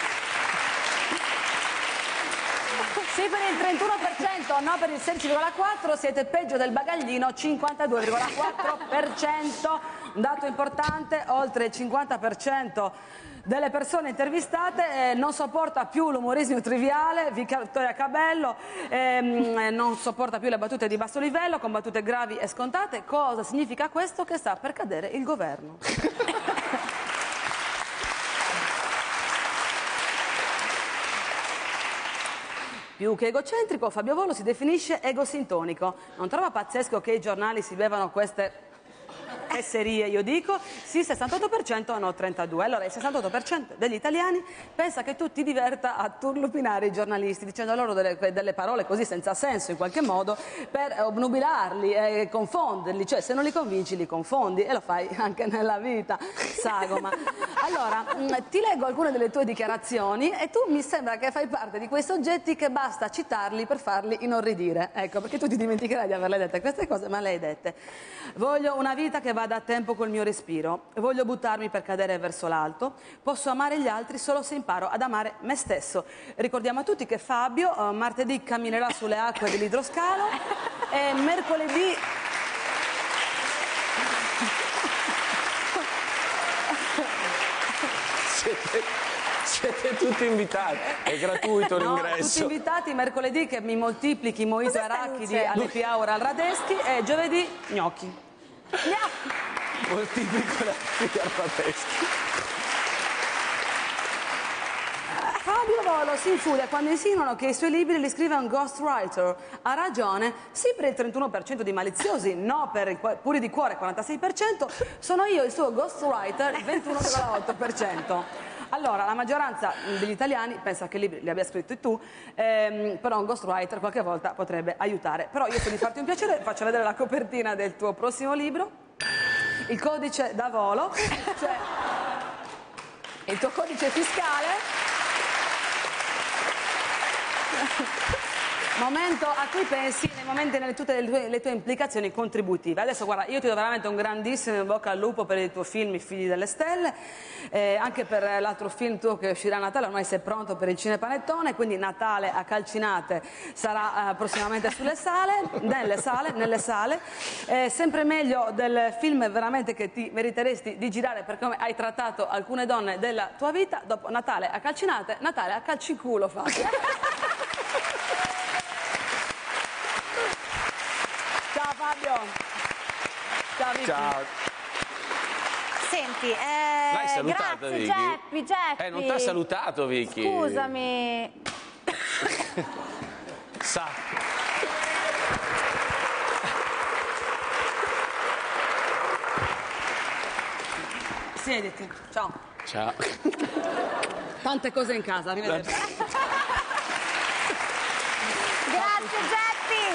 Sì per il trentuno per cento, no per il sedici virgola quattro per cento, siete peggio del bagaglino, cinquantadue virgola quattro per cento. Un dato importante, oltre il cinquanta per cento delle persone intervistate eh, non sopporta più l'umorismo triviale, Vittoria Cabello ehm, non sopporta più le battute di basso livello con battute gravi e scontate. Cosa significa questo? Che sta per cadere il governo. Più che egocentrico, Fabio Volo si definisce egosintonico. Non trova pazzesco che i giornali si bevano queste fesserie, io dico? Sì, sessantotto per cento, no trentadue per cento. Allora il sessantotto per cento degli italiani pensa che tu ti diverta a turlupinare i giornalisti, dicendo loro delle, delle parole così senza senso in qualche modo per obnubilarli e confonderli. Cioè se non li convinci li confondi, e lo fai anche nella vita, sagoma. Allora, mh, ti leggo alcune delle tue dichiarazioni e tu mi sembra che fai parte di quei soggetti che basta citarli per farli inorridire. Ecco, perché tu ti dimenticherai di averle dette queste cose, ma le hai dette. Voglio una vita che vada a tempo col mio respiro, voglio buttarmi per cadere verso l'alto, posso amare gli altri solo se imparo ad amare me stesso. Ricordiamo a tutti che Fabio uh, martedì camminerà sulle acque dell'idroscalo e mercoledì... Siete, siete tutti invitati, è gratuito No, l'ingresso. tutti invitati mercoledì che mi moltiplichi mojito e arachidi alle Piaura al Radeschi e giovedì gnocchi. Moltiplico la figlia Radeschi. Fabio Volo si infuria quando insinuano che i suoi libri li scrive un ghostwriter. Ha ragione, sì per il trentuno per cento di maliziosi, no per i puri di cuore quarantasei per cento, sono io il suo ghostwriter ventuno virgola otto per cento. Allora, la maggioranza degli italiani pensa che i libri li abbia scritti tu, ehm, però un ghostwriter qualche volta potrebbe aiutare. Però io, per farti un piacere, faccio vedere la copertina del tuo prossimo libro, il codice da volo, cioè il tuo codice fiscale. Momento a cui pensi nei momenti nelle tutte le tue, le tue implicazioni contributive. Adesso guarda, io ti do veramente un grandissimo in bocca al lupo per il tuo film I figli delle stelle, eh, anche per l'altro film tuo che uscirà a Natale, ormai sei pronto per il Cinepanettone, quindi Natale a Calcinate sarà eh, prossimamente sulle sale, nelle sale, nelle sale. Eh, sempre meglio del film veramente che ti meriteresti di girare per come hai trattato alcune donne della tua vita. Dopo Natale a Calcinate, Natale a calciculo Fabio. Ciao Fabio. Ciao Vicky. Ciao. Senti, eh, L'hai salutata, grazie Vicky? Geppi, Geppi. Eh, non ti ha salutato, Vicky. Scusami. Sa. Siediti. Ciao. Ciao. Tante cose in casa, arrivederci. Grazie Geppi.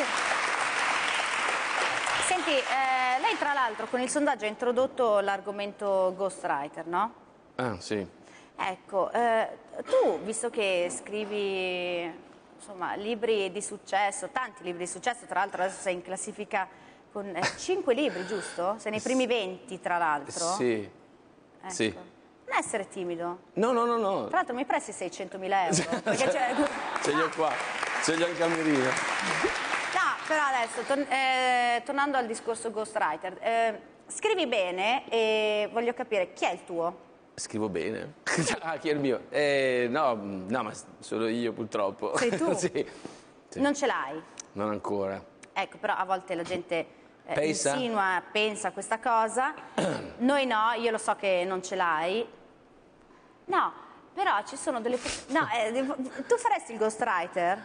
Senti, eh, lei tra l'altro con il sondaggio ha introdotto l'argomento ghostwriter, no? Ah, sì. Ecco, eh, tu, visto che scrivi insomma, libri di successo, tanti libri di successo, tra l'altro adesso sei in classifica con eh, cinque libri, giusto? Sei nei primi venti, tra l'altro. Sì. Ecco. Sì. Non essere timido. No, no, no, no. Tra l'altro mi presti seicentomila euro? Perché c'è... Ce li ho qua. c'è già il camerino. No, però adesso, tor- eh, tornando al discorso ghostwriter, eh, scrivi bene e voglio capire chi è il tuo? Scrivo bene. Ah, chi è il mio? Eh, no, no, ma solo io purtroppo. Sei tu? Sì. Sì. Non ce l'hai? Non ancora. Ecco, però a volte la gente eh, Pensa? insinua, pensa questa cosa. Noi no, io lo so che non ce l'hai. No, però ci sono delle... No, eh, tu faresti il ghostwriter?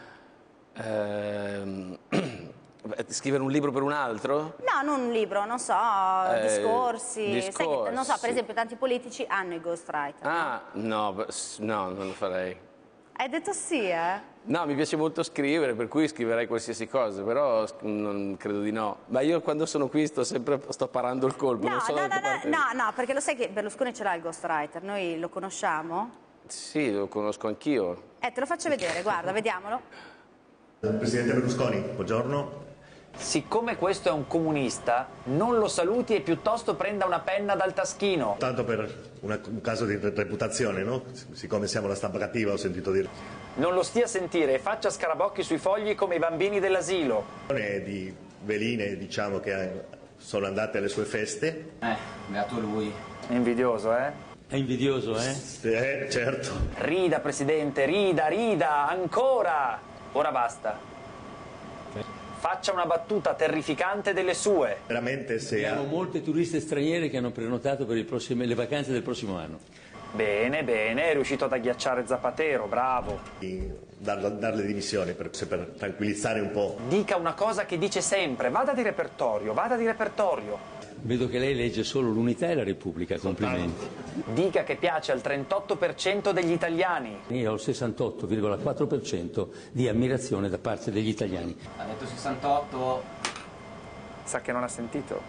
Ehm, scrivere un libro per un altro? No, non un libro, non so, Eh, discorsi. discorsi. Sai che, non so, per esempio tanti politici hanno i ghostwriter. Ah, no, beh, no, non lo farei. Hai detto sì, eh? No, mi piace molto scrivere, per cui scriverei qualsiasi cosa, però non credo di no. Ma io quando sono qui sto sempre sto parando il colpo, No, non so no, da no, che parte- no, no, no, perché lo sai che Berlusconi ce l'ha il ghostwriter, noi lo conosciamo? Sì, lo conosco anch'io. Eh, te lo faccio vedere, guarda, vediamolo. Presidente Berlusconi, buongiorno. Siccome questo è un comunista, non lo saluti e piuttosto prenda una penna dal taschino. Tanto per una- un caso di reputazione, no? Siccome siamo la stampa cattiva ho sentito dire. Non lo stia a sentire e faccia scarabocchi sui fogli come i bambini dell'asilo. Di veline, diciamo, che sono andate alle sue feste. Eh, beato lui. È invidioso, eh? È invidioso, eh? Eh, certo. Rida, Presidente, rida, rida, ancora! Ora basta. Faccia una battuta terrificante delle sue. Veramente se Abbiamo molte turiste straniere che hanno prenotato per il prossimo- le vacanze del prossimo anno. Bene, bene, è riuscito ad agghiacciare Zapatero, bravo. Dar, dar le dimissioni per, per tranquillizzare un po'. Dica una cosa che dice sempre, vada di repertorio, vada di repertorio. Vedo che lei legge solo l'Unità e la Repubblica, complimenti. Dica che piace al trentotto per cento degli italiani. Io ho il sessantotto virgola quattro per cento di ammirazione da parte degli italiani. Ha detto sessantotto. Sa che non ha sentito.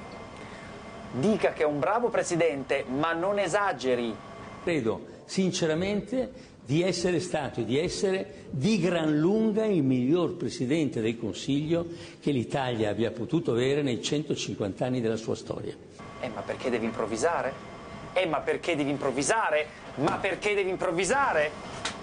Dica che è un bravo presidente, ma non esageri. Credo sinceramente di essere stato e di essere di gran lunga il miglior Presidente del Consiglio che l'Italia abbia potuto avere nei centocinquanta anni della sua storia. Eh, ma perché devi improvvisare? Eh, ma perché devi improvvisare? Ma perché devi improvvisare?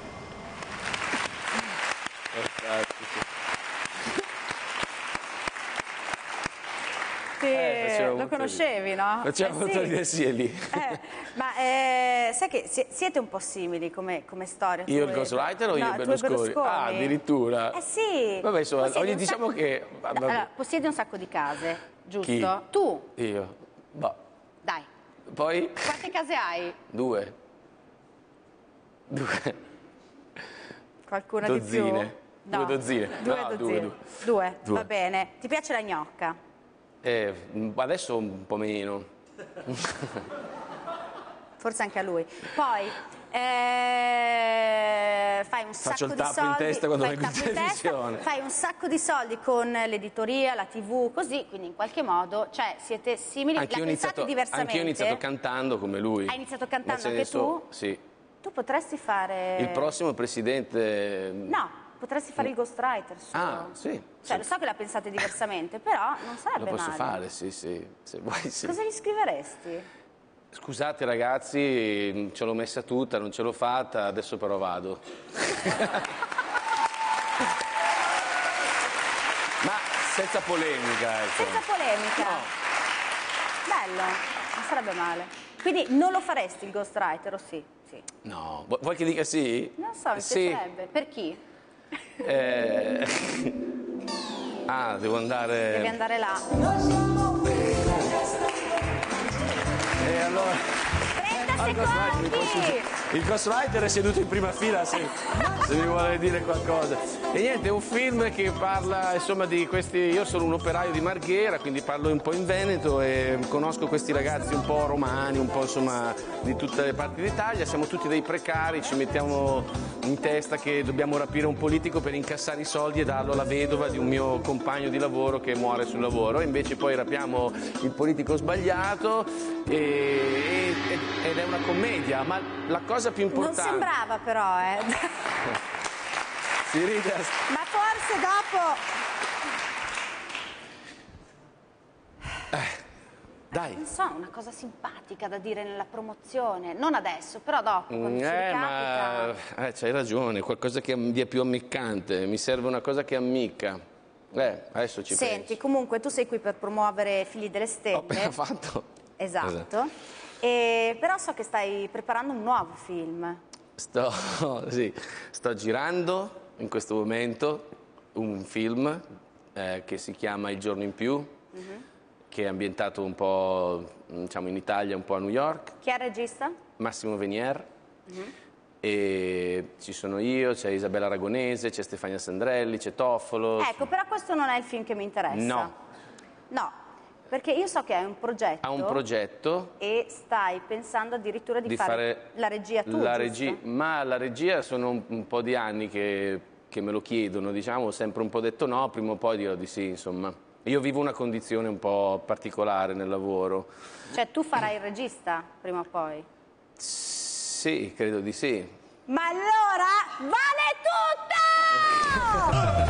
Sì, Eh, faceva lo molto conoscevi, no? Facciamo Eh, molto sì. ridere, sì, è lì. Eh, ma eh, sai che si- siete un po' simili come, come storia? Io tu il e- ghostwriter o io no, il tu e Berlusconi? Ah, addirittura. Eh sì. Vabbè, insomma, Possiedi oggi un diciamo sacco- che... vabbè. Allora, possiedi un sacco di case, giusto? Chi? Tu, Io. Boh. dai, Poi quante case hai? due. Due. Qualcuna Dozzine. di più? Due dozzine. Due No, dozzine. due, due. Due, Due. va bene. Ti piace la gnocca? Eh, adesso un po' meno. Forse anche a lui. Poi eh, fai un Faccio sacco il di tappo in soldi, testa quando fai il vengo in tappo in testa, televisione. fai un sacco di soldi con l'editoria, la tivù, così, quindi in qualche modo, cioè siete simili, Anch'io ho la pensate iniziato, diversamente. anch'io ho iniziato cantando come lui. Hai iniziato cantando Ma ce ne anche so- tu? Sì. Tu potresti fare... Il prossimo presidente... No, potresti fare il ghostwriter suo. Ah, sì. Cioè, lo so che la pensate diversamente, però non sarebbe Lo posso male. fare, sì, sì. Se vuoi, sì. Cosa gli scriveresti? Scusate ragazzi, ce l'ho messa tutta, non ce l'ho fatta, adesso però vado. Ma senza polemica, ecco. Senza polemica. Bello, non sarebbe male. Quindi non lo faresti il ghostwriter, o sì? Sì. No, Vu- vuoi che dica sì? Non so, mi Sì. piacerebbe. Per chi? Eh... Ah, devo andare... Devi andare là. E allora... trenta secondi! Il ghostwriter è seduto in prima fila se, se mi vuole dire qualcosa. E niente, è un film che parla insomma di questi. Io sono un operaio di Marghera, quindi parlo un po' in Veneto e conosco questi ragazzi un po' romani, un po' insomma di tutte le parti d'Italia. Siamo tutti dei precari, ci mettiamo in testa che dobbiamo rapire un politico per incassare i soldi e darlo alla vedova di un mio compagno di lavoro che muore sul lavoro. Invece poi rapiamo il politico sbagliato e, e- ed è una commedia, ma la cosa più importante... Non sembrava però, eh. Si ride. Ma forse dopo... Dai, Vai. Non so, una cosa simpatica da dire nella promozione, non adesso, però dopo, quando ci Eh, ricapita. ma eh, c'hai ragione, qualcosa che dia più ammiccante, mi serve una cosa che ammicca. Eh, adesso ci Senti, penso. comunque tu sei qui per promuovere Figli delle Stelle. Ho appena fatto. Esatto. Esatto. E, però so che stai preparando un nuovo film. Sto, sì, sto girando in questo momento un film eh, che si chiama Il giorno in più, Mhm. che è ambientato un po', diciamo, in Italia, un po' a New York. Chi è il regista? Massimo Venier. Mhm. E ci sono io, c'è Isabella Aragonese, c'è Stefania Sandrelli, c'è Toffolo. Ecco, però questo non è il film che mi interessa. No, No, perché io so che hai un progetto. ha un progetto E stai pensando addirittura di, di fare la regia tu, la giusto? regi- ma la regia sono un, un po' di anni che, che me lo chiedono, diciamo, ho sempre un po' detto no, prima o poi dirò di sì, insomma. Io vivo una condizione un po' particolare nel lavoro. Cioè tu farai il regista prima o poi? Sì, credo di sì. Ma allora vale tutto!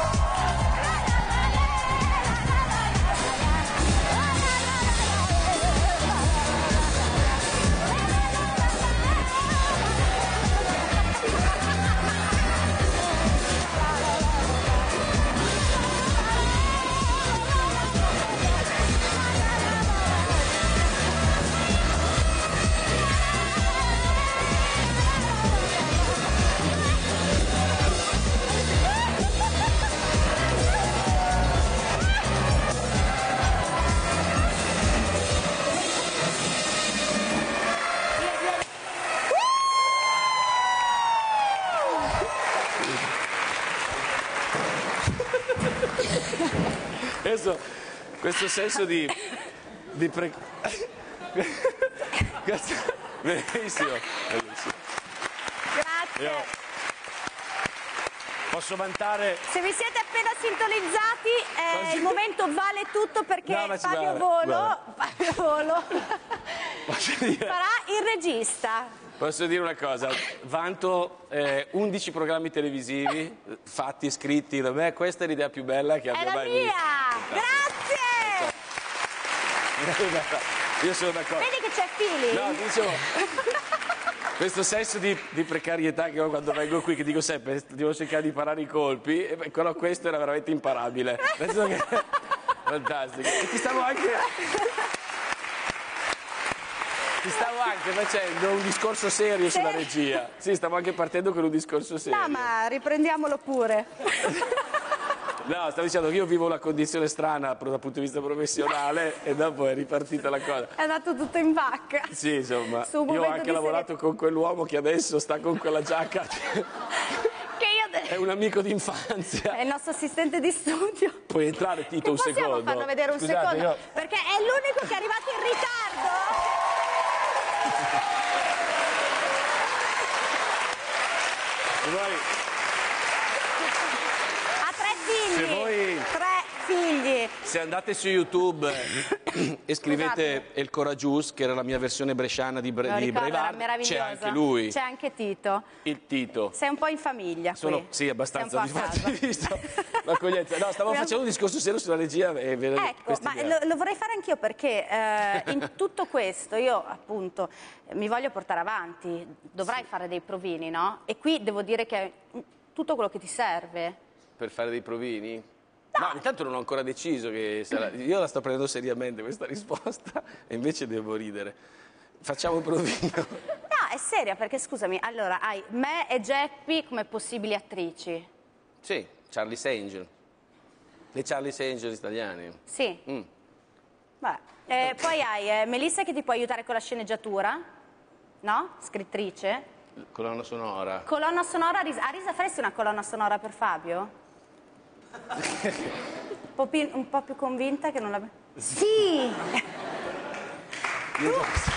Adesso, questo senso di, di pre... questo... Bellissimo, bellissimo. Grazie. Io posso vantare... Se vi siete appena sintonizzati, eh, il momento vale tutto perché No, ma ci Fabio guarda, Volo, guarda. Fabio Volo Posso dire, farà il regista. posso dire una cosa, vanto eh, undici programmi televisivi fatti e scritti da me, questa è l'idea più bella che È abbia la mai mia! visto. Grazie! Io sono d'accordo. Vedi che c'è Fili? No, ti dicevo, questo senso di, di precarietà che ho quando vengo qui, che dico sempre, devo cercare di imparare i colpi, e beh, però questo era veramente imparabile. Penso che... Fantastico. E ti stavo anche... Ti stavo anche facendo un discorso serio sulla regia. Sì, stavo anche partendo con un discorso serio. No, ma riprendiamolo pure. No, stavo dicendo che io vivo una condizione strana dal punto di vista professionale e dopo è ripartita la cosa. È andato tutto in vacca. Sì, insomma, Su un io ho momento anche di lavorato con quell'uomo che adesso sta con quella giacca. Che io... È un amico d'infanzia. È il nostro assistente di studio. Puoi entrare, Tito, un Possiamo secondo? farlo vedere un Scusate, secondo? io- Perché è l'unico che è arrivato in ritardo. Se voi, Ha tre figli. Se voi- Tre figli. se andate su YouTube e scrivete El Coragius, che era la mia versione bresciana di, Bre- Lo di ricordo, era Braveheart, meraviglioso. c'è anche lui, C'è anche Tito. il Tito. Sei un po' in famiglia qui. Sono, sì, abbastanza, Sei un po' a difatti, casa. visto l'accoglienza. No, stavo Abbiamo- facendo un discorso serio sulla regia e ve- Ecco, questa ma idea. lo, lo vorrei fare anch'io perché eh, in tutto questo io appunto eh, mi voglio portare avanti, dovrai fare dei provini, no? E qui devo dire che mm, tutto quello che ti serve. Per fare dei provini? No, intanto non ho ancora deciso che sarà... Io la sto prendendo seriamente questa risposta e invece devo ridere. Facciamo un provino. No, è seria perché scusami, allora hai me e Geppi come possibili attrici. Sì, Charlie's Angel. Le Charlie's Angel italiani. Sì. Mm. Beh, eh, poi hai eh, Melissa che ti può aiutare con la sceneggiatura, no? Scrittrice. Colonna sonora. Colonna sonora, Arisa, Arisa faresti una colonna sonora per Fabio? Un po' più, un po' più convinta che non la... Sì! Io già so.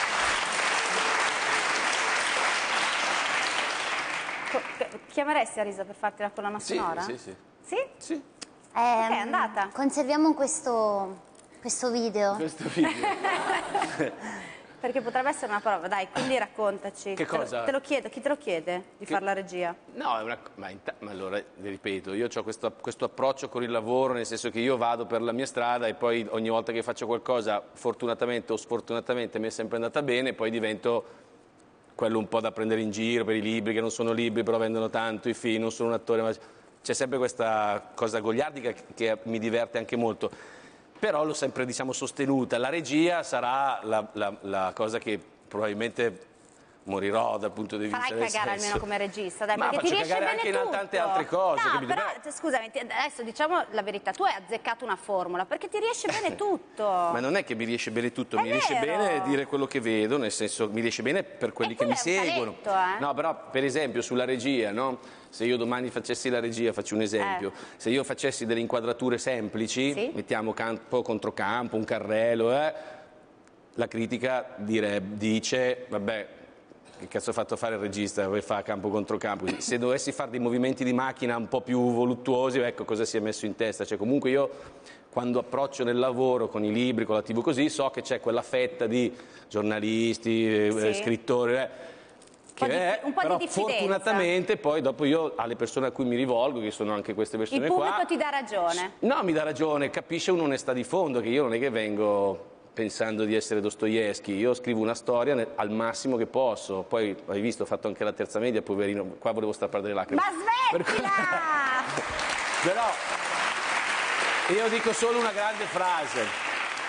Co- Chiameresti Arisa per farti la colonna Sì, sonora? sì, sì. Sì? Sì. Eh, Ok, è andata. Conserviamo questo, questo video. Questo video. Perché potrebbe essere una prova, dai, quindi raccontaci. Che Te lo- cosa? Te lo chiedo, chi te lo chiede di fare la regia? No, è una, ma, inta- ma allora, vi ripeto, io ho questo, questo approccio con il lavoro, nel senso che io vado per la mia strada e poi ogni volta che faccio qualcosa, fortunatamente o sfortunatamente, mi è sempre andata bene, poi divento quello un po' da prendere in giro per i libri, che non sono libri, però vendono tanto, i film, non sono un attore, ma c'è sempre questa cosa goliardica che, che mi diverte anche molto. Però l'ho sempre, diciamo, sostenuta. La regia sarà la, la, la cosa che probabilmente morirò dal punto di vista Farai del cagare senso. almeno come regista, dai, Ma perché ti faccio riesce cagare bene anche in tutto. tante altre cose, No, capito? però, Beh, scusami, ti- adesso diciamo la verità, tu hai azzeccato una formula, perché ti riesce bene tutto. ma non è che mi riesce bene tutto, È mi riesce vero. bene dire quello che vedo, nel senso mi riesce bene per quelli che mi quello è un seguono. talento, eh. No, però per esempio sulla regia, no? Se io domani facessi la regia, faccio un esempio, Eh. se io facessi delle inquadrature semplici, mettiamo campo contro campo, un carrello, eh, la critica dire, dice, vabbè, che cazzo ha fatto fare il regista, poi fa campo contro campo. Se dovessi fare dei movimenti di macchina un po' più voluttuosi, ecco cosa si è messo in testa. Cioè, comunque io quando approccio nel lavoro con i libri, con la tivù così, so che c'è quella fetta di giornalisti, eh, Sì. scrittori, eh, che Un po' di- è, un po' di però diffidenza. fortunatamente poi dopo io alle persone a cui mi rivolgo, che sono anche queste Il persone pubblico qua, ti dà ragione. no, mi dà ragione, capisce un'onestà di fondo, che io non è che vengo pensando di essere Dostoevskij, io scrivo una storia nel- al massimo che posso, poi hai visto, ho fatto anche la terza media, poverino, qua volevo strappare delle lacrime. Ma smettila! Però io dico solo una grande frase.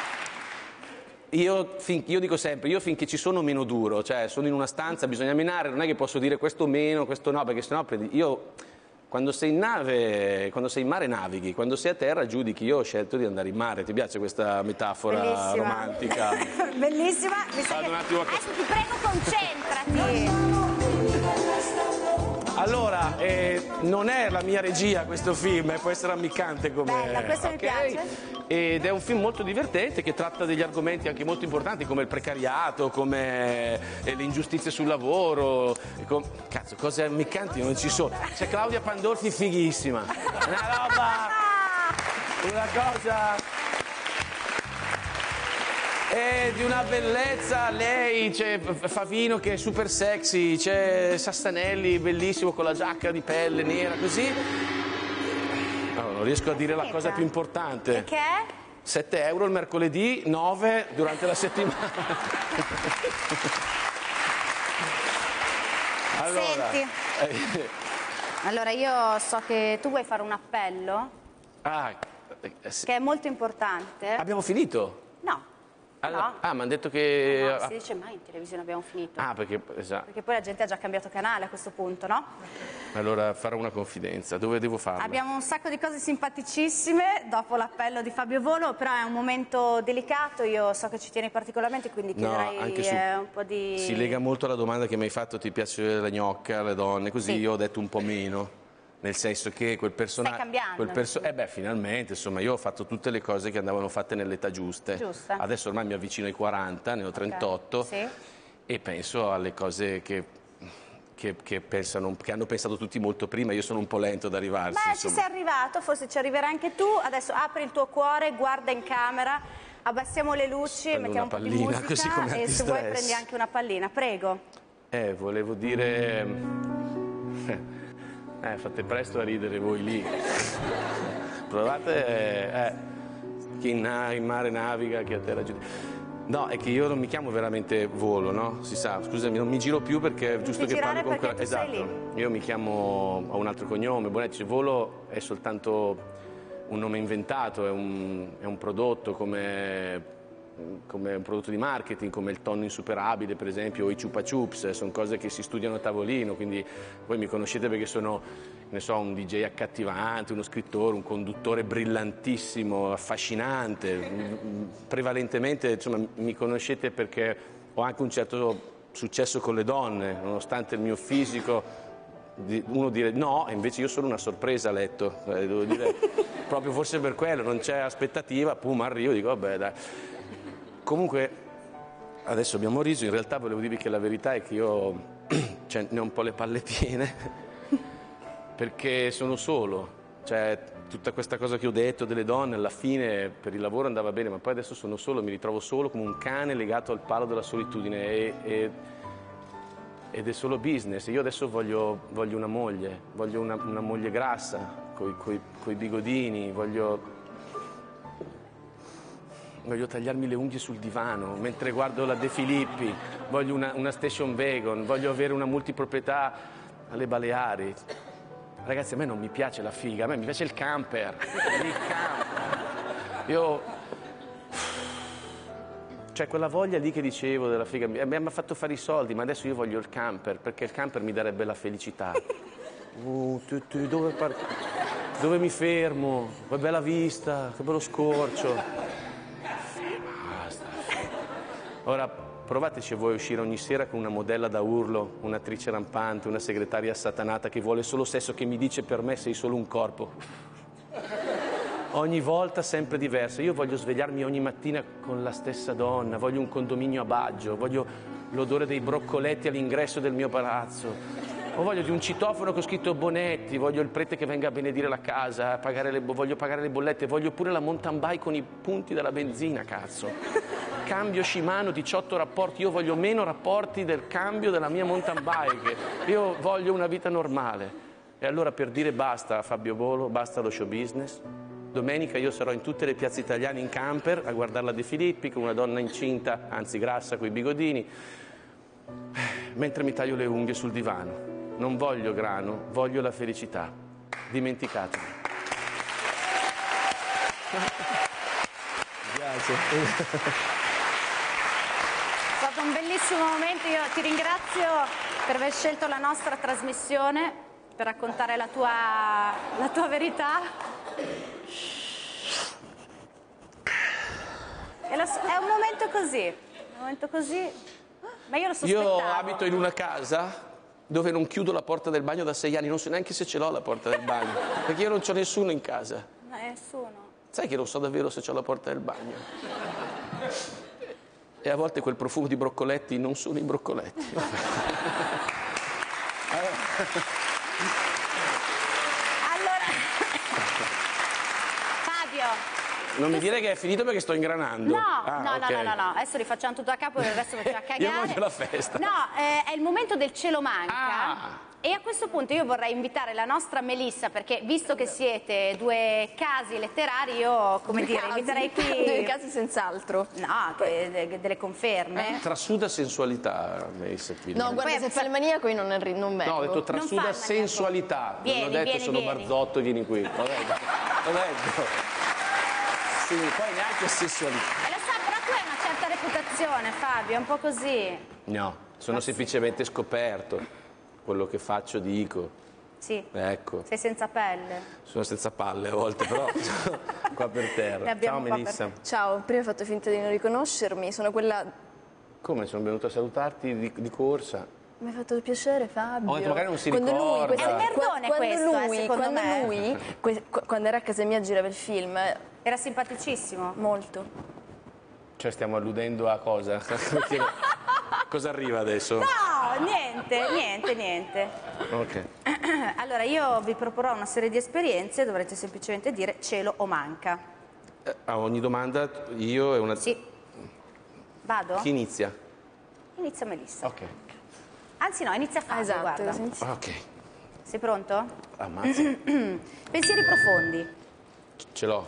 Io, fin- io dico sempre, io finché ci sono meno duro, cioè sono in una stanza, bisogna menare, non è che posso dire questo meno, questo no, perché sennò prendi... Io quando sei in nave, quando sei in mare navighi, quando sei a terra giudichi, io ho scelto di andare in mare, ti piace questa metafora Bellissima. romantica? Bellissima. Mi sa Vado che- un attimo a- Adesso ti prego, concentrati. Allora, eh, non è la mia regia questo film, eh, può essere ammiccante come... Bella, questo mi ok? piace. Ed è un film molto divertente che tratta degli argomenti anche molto importanti come il precariato, come eh, le ingiustizie sul lavoro. e com- Cazzo, cose ammiccanti non ci sono. C'è Claudia Pandolfi fighissima. Una roba... Una cosa... È di una bellezza, lei, c'è Favino che è super sexy, c'è Sassanelli bellissimo con la giacca di pelle nera così. No, non riesco a dire la cosa più importante. Che è? sette euro il mercoledì, nove durante la settimana. Allora, Senti. eh, Allora, io so che tu vuoi fare un appello, ah, eh, sì. che è molto importante. Abbiamo finito? No. Allora- No. Ah, mi hanno detto che... No, si dice mai in televisione abbiamo finito. Ah, perché... esatto. Perché poi la gente ha già cambiato canale a questo punto, no? Allora farò una confidenza. Dove devo farla? Abbiamo un sacco di cose simpaticissime dopo l'appello di Fabio Volo, però è un momento delicato, io so che ci tieni particolarmente, quindi No, chiederei anche su- eh, un po' di... Si lega molto alla domanda che mi hai fatto, ti piace la gnocca, le donne, così Sì. io ho detto un po' meno. Nel senso che quel personaggio... Stai cambiando. Quel perso- eh beh, finalmente, insomma, io ho fatto tutte le cose che andavano fatte nell'età giuste. Giuste. Adesso ormai mi avvicino ai quaranta, ne ho trentotto, Sì. e penso alle cose che, che, che pensano, che hanno pensato tutti molto prima. Io sono un po' lento ad arrivarci. Beh, ci insomma. sei arrivato, forse ci arriverai anche tu. Adesso apri il tuo cuore, guarda in camera, abbassiamo le luci, Prendo mettiamo un una po' di pallina, musica così come e se vuoi antistress. prendi anche una pallina, prego. Eh, volevo dire... Eh, fate presto a ridere voi lì. Provate... Eh, chi in, na- in mare naviga, chi a terra giudica. No, è che io non mi chiamo veramente Volo, no? Si sa, scusami, non mi giro più perché è giusto che girare parli con perché quella... tu sei Esatto. Io mi chiamo... ho un altro cognome, Bonetti. Volo è soltanto un nome inventato, è un, è un prodotto come... come un prodotto di marketing, come il tonno insuperabile per esempio, o i chupa chups, sono cose che si studiano a tavolino, quindi voi mi conoscete perché sono, ne so, un D J accattivante, uno scrittore, un conduttore brillantissimo, affascinante, prevalentemente insomma mi conoscete perché ho anche un certo successo con le donne, nonostante il mio fisico. Uno dire no, e invece io sono una sorpresa a letto, eh, devo dire, proprio forse per quello, non c'è aspettativa, pum, arrivo, dico vabbè dai. Comunque, adesso abbiamo riso, in realtà volevo dirvi che la verità è che io cioè, ne ho un po' le palle piene, perché sono solo, cioè tutta questa cosa che ho detto delle donne, alla fine per il lavoro andava bene, ma poi adesso sono solo, mi ritrovo solo come un cane legato al palo della solitudine e, e, ed è solo business. Io adesso voglio, voglio una moglie, voglio una, una moglie grassa, coi, coi, coi bigodini, voglio... Voglio tagliarmi le unghie sul divano mentre guardo la De Filippi, voglio una, una station wagon, voglio avere una multiproprietà alle Baleari. Ragazzi, a me non mi piace la figa, a me mi piace il camper. Il camper. Io... Cioè, quella voglia lì che dicevo della figa, mi mi ha fatto fare i soldi, ma adesso io voglio il camper, perché il camper mi darebbe la felicità. Uh, tu, tu, dove, par... dove mi fermo? Che bella vista, che bello scorcio. Ora provateci voi a uscire ogni sera con una modella da urlo, un'attrice rampante, una segretaria assatanata che vuole solo sesso, che mi dice per me sei solo un corpo. Ogni volta sempre diversa. Io voglio svegliarmi ogni mattina con la stessa donna, voglio un condominio a Baggio, voglio l'odore dei broccoletti all'ingresso del mio palazzo. O voglio di un citofono con scritto Bonetti, voglio il prete che venga a benedire la casa, pagare le, voglio pagare le bollette, voglio pure la mountain bike con i punti della benzina, cazzo. Cambio Shimano, diciotto rapporti, io voglio meno rapporti del cambio della mia mountain bike, io voglio una vita normale. E allora per dire basta a Fabio Volo, basta allo show business, domenica io sarò in tutte le piazze italiane in camper a guardare la De Filippi con una donna incinta, anzi grassa, coi bigodini, mentre mi taglio le unghie sul divano. Non voglio grano, voglio la felicità. Dimenticatemi. Grazie. È stato un bellissimo momento, io ti ringrazio per aver scelto la nostra trasmissione, per raccontare la tua, la tua verità. E lo so, è un momento così, un momento così, ma io lo sospettavo. Io abito in una casa dove non chiudo la porta del bagno da sei anni, non so neanche se ce l'ho la porta del bagno, perché io non c'ho nessuno in casa. No, nessuno. Sai che non so davvero se c'ho la porta del bagno? E a volte quel profumo di broccoletti non sono i broccoletti. Allora, Fabio. Non mi dire che è finito perché sto ingranando. No, ah, no, okay. no, no, no, adesso rifacciamo tutto a capo e il resto facciamo cagare. Io voglio la festa. No, eh, è il momento del cielo manca. Ah. E a questo punto io vorrei invitare la nostra Melissa, perché visto che siete due casi letterari, io, come Due dire, casi. inviterei qui... Due casi senz'altro. No, che- de- delle conferme. Trasuda sensualità, Melissa. qui. No, guarda, se fa il maniaco io non, arri- non vengo. No, ho detto trasuda sensualità. Vieni, non ho detto vieni, sono vieni. Barzotto, vieni qui. L'ho detto. L'ho detto. Sì, poi neanche sessualità. E lo sa, però tu hai una certa reputazione, Fabio, è un po' così. No, sono semplicemente scoperto. Quello che faccio dico. Sì, Ecco, sei senza pelle. sono senza palle a volte, però qua per Ne terra. abbiamo Ciao qua Melissa. per- Ciao, prima hai fatto finta di non riconoscermi, sono quella... Come sono venuto a salutarti di, di corsa? Mi ha fatto piacere Fabio. Oh, magari non si quando ricorda. Lui, questo- È un merdone quando questo, eh, lui, secondo quando me. lui que- qu- quando era a casa mia girava il film. Era simpaticissimo. Molto. Cioè stiamo alludendo a cosa? Cosa arriva adesso? No, niente, niente, niente. Ok. Allora, io vi proporrò una serie di esperienze, dovrete semplicemente dire cielo o manca. Eh, A ogni domanda io e una... Sì. Vado? Chi inizia? Inizia Melissa. Ok. Anzi no, inizia Fabio, esatto, guarda. inizia. Ok. Sei pronto? Ammazza. Pensieri profondi. Ce l'ho.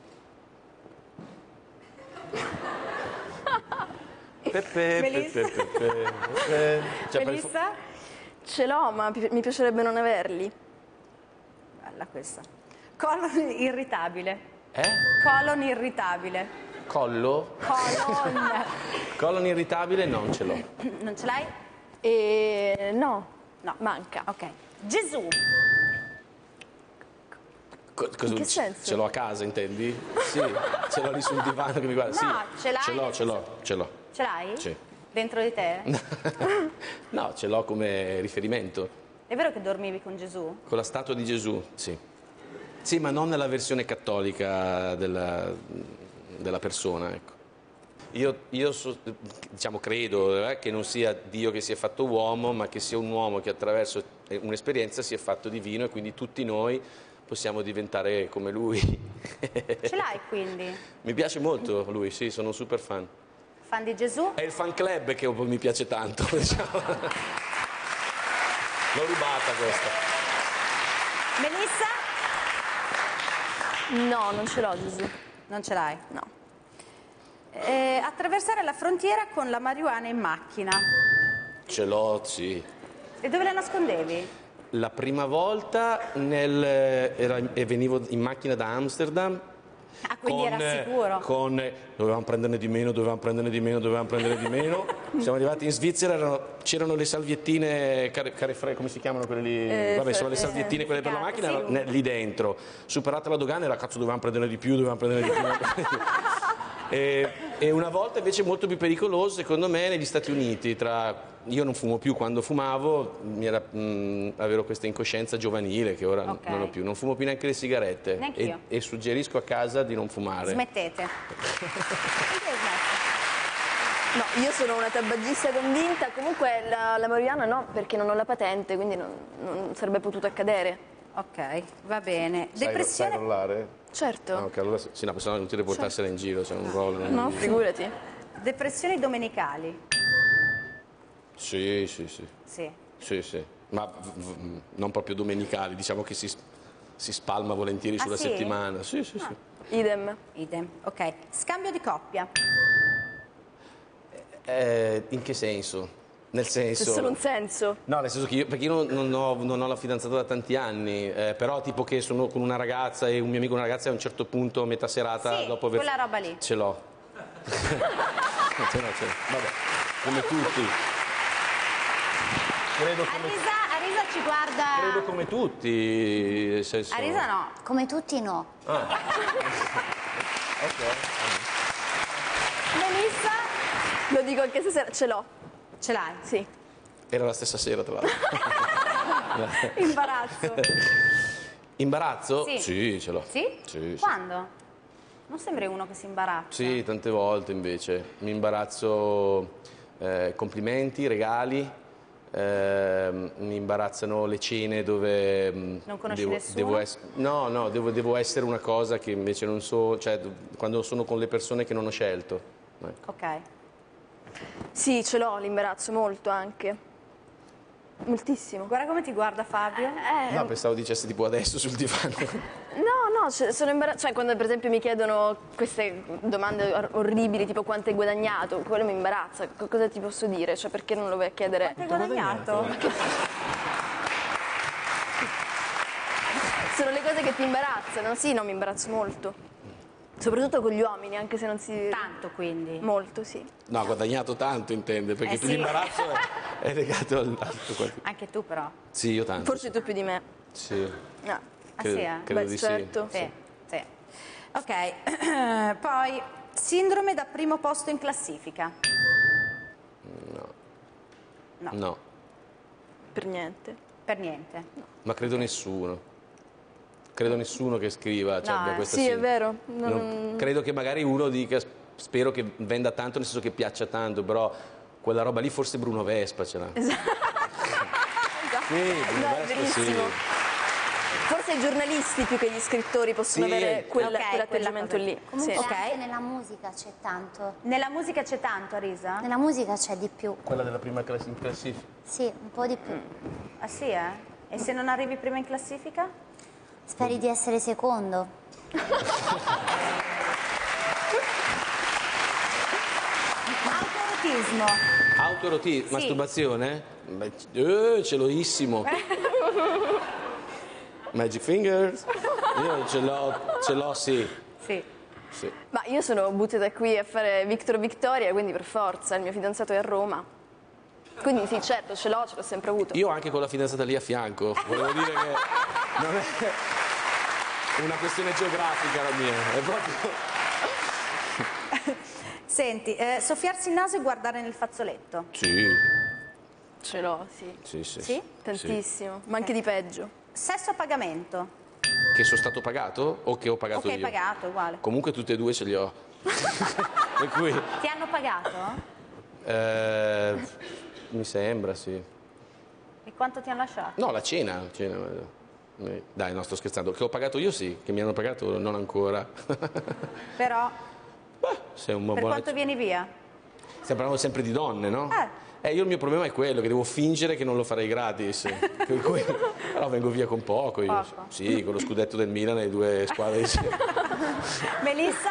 Pepe, Melissa? pepe, pepe, pepe. Cioè, per- Melissa? Ce l'ho, ma pi- mi piacerebbe non averli. Bella questa. Colon irritabile. Eh? Colon irritabile. Collo? Colon. Colon irritabile? Non ce l'ho. Non ce l'hai? E no, No. manca. Ok. Gesù. Co- cosa In che dici? senso? Ce l'ho a casa, intendi? Sì, ce l'ho lì sul divano che mi guarda. No, sì, ce l'hai Ce l'ho, nel ce l'ho, ce l'ho. Ce l'hai? Sì. Dentro di te? No, ce l'ho come riferimento. È vero che dormivi con Gesù? Con la statua di Gesù, sì. Sì, ma non nella versione cattolica della, della persona, ecco. Io, io so- diciamo, credo eh, che non sia Dio che si è fatto uomo, ma che sia un uomo che attraverso un'esperienza si è fatto divino e quindi tutti noi possiamo diventare come lui. Ce l'hai quindi? Mi piace molto lui, sì, sono un super fan. Fan di Gesù? È il fan club che mi piace tanto, diciamo. L'ho rubata questa. Melissa? No, non ce l'ho Gesù. Non ce l'hai? No. Eh, attraversare la frontiera con la marijuana in macchina. Ce l'ho, sì. E dove la nascondevi? La prima volta nel, era, e venivo in macchina da Amsterdam. Ah, quindi con, era sicuro? Con, dovevamo prenderne di meno, dovevamo prenderne di meno, dovevamo prenderne di meno. Siamo arrivati in Svizzera, erano, c'erano le salviettine, care, care, come si chiamano quelle lì? Eh, Vabbè, sono le eh, salviettine quelle per la macchina, sì. erano ne- lì dentro. Superata la dogana era cazzo, dovevamo prenderne di più, dovevamo prenderne di più. e, e una volta invece molto più pericoloso, secondo me, negli Stati Uniti, tra... Io non fumo più, quando fumavo mi era, mh, avevo questa incoscienza giovanile che ora Ok. non ho più. Non fumo più neanche le sigarette Neanch'io. e, e suggerisco a casa di non fumare. Smettete. No, io sono una tabagista convinta, comunque la, la marijuana no, perché non ho la patente, quindi non, non sarebbe potuto accadere. Ok, va bene. Sai, Depressione? sai rollare? Certo. Ah, ok, allora sì, no, persona è inutile portarsela in giro, c'è un rollo. No, figurati. Depressioni domenicali? Sì, sì, sì. Sì. Sì, sì. Ma v- v- non proprio domenicali, diciamo che si, si spalma volentieri Ah, sulla sì? settimana. Sì, sì, sì. Idem. Idem, ok. Scambio di coppia? Eh, in che senso? Nel senso... C'è solo un senso. No, nel senso che io, perché io non, non ho, non ho la fidanzata da tanti anni, eh, però tipo che sono con una ragazza e un mio amico una ragazza e a un certo punto, a metà serata, Sì, dopo aver... quella roba lì. Ce l'ho. ce l'ho, ce l'ho. Vabbè, come tutti. Credo come, Arisa, Arisa ci guarda... credo come tutti. nel senso- Arisa no. Come tutti no. Ah. Ok. Melissa? Lo dico anche stasera, ce l'ho. Ce l'hai? Sì. Era la stessa sera, tra l'altro. Imbarazzo. Imbarazzo? Sì. Sì, ce l'ho. Sì? Sì, sì. Quando? Non sembri uno che si imbarazza. Sì, tante volte invece. Mi imbarazzo eh, complimenti, regali, eh, mi imbarazzano le cene dove... mh, Non conosci devo, nessuno? devo ess- no, no, devo, devo essere una cosa che invece non so, cioè do- quando sono con le persone che non ho scelto. Ecco. Ok. Sì, ce l'ho l'imbarazzo molto anche. Moltissimo. Guarda come ti guarda Fabio. Eh, No, pensavo dicessi tipo adesso sul divano. No, no, cioè, sono imbarazzata. Cioè, quando per esempio mi chiedono queste domande or- orribili, tipo quanto hai guadagnato, quello mi imbarazza. Co- Cosa ti posso dire? Cioè, perché non lo vai a chiedere? Quanto hai guadagnato? Sono le cose che ti imbarazzano. Sì, no, mi imbarazzo molto. Soprattutto con gli uomini, anche se non si... Tanto quindi. Molto, sì. No, ha guadagnato tanto, intende, perché Eh, sì. l'imbarazzo è, è legato al... al- Anche tu però. Sì, io tanto. Forse tu più di me. Sì. No. Ah Credo- sì, eh? credo Beh, di certo. Sì, sì. Ok, poi sindrome da primo posto in classifica. sì. No. No. No. Per niente. Per niente. Ma credo nessuno. Credo nessuno che scriva cioè, No, abbia eh. questa Sì, è sin- vero. Non- Non- credo che magari uno dica spero che venda tanto, nel senso che piaccia tanto, però quella roba lì forse Bruno Vespa ce l'ha. Esatto. Sì, Bruno No, è Vespa sì. verissimo. Forse i giornalisti più che gli scrittori possono Sì, avere quel, ok, quell'atteggiamento quella lì. Comunque Sì. Ok. anche nella musica c'è tanto. Nella musica c'è tanto, Arisa? Nella musica c'è di più. Quella della prima class- in classifica. Sì, un po' di più. Ah sì, eh? E se non arrivi prima in classifica? Speri di essere secondo. Autoerotismo. Autoerotismo, Sì. masturbazione? Beh, eh, celoissimo. Magic Fingers? Io ce l'ho, ce l'ho sì. Sì. sì. Ma io sono buttata qui a fare Victor Victoria, quindi per forza, il mio fidanzato è a Roma. Quindi sì, certo, ce l'ho, ce l'ho sempre avuto. Io anche con la fidanzata lì a fianco. Volevo dire che non è una questione geografica la mia, è proprio... Senti, eh, soffiarsi il naso e guardare nel fazzoletto. Sì. Ce l'ho, sì. Sì, sì. Sì? Tantissimo, ma anche di peggio. Sesso a pagamento. Che sono stato pagato o che ho pagato Ok, io? pagato, uguale. Comunque tutte e due ce li ho. Per cui, Ti hanno pagato? eh, mi sembra, sì. E quanto ti hanno lasciato? No, la cena. la cena. Eh, Dai, no, sto scherzando. Che ho pagato io sì, che mi hanno pagato non ancora. Però, Sei un per buon- quanto vieni via? Stiamo parlando sempre di donne, no? Eh. Eh, io il mio problema è quello, che devo fingere che non lo farei gratis. Per cui, però vengo via con poco io. Poco. Sì, con lo scudetto del Milan e le due squadre insieme. Melissa?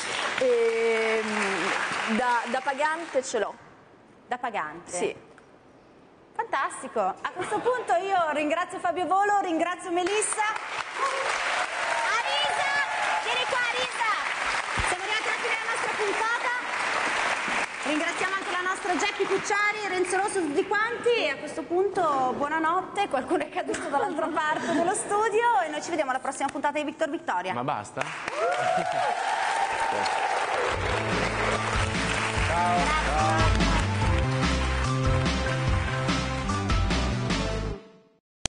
Ehm, da, da pagante ce l'ho. Da pagante? Sì. Fantastico. A questo punto io ringrazio Fabio Volo, ringrazio Melissa. Arisa! Vieni qua, Arisa! Siamo arrivati alla fine della nostra puntata. Ringraziamo anche la nostra Geppi Cucciari, Renzo Rosso, tutti quanti. E a questo punto buonanotte, qualcuno è caduto dall'altra parte dello studio e noi ci vediamo alla prossima puntata di Victor Victoria. Ma basta? Ciao.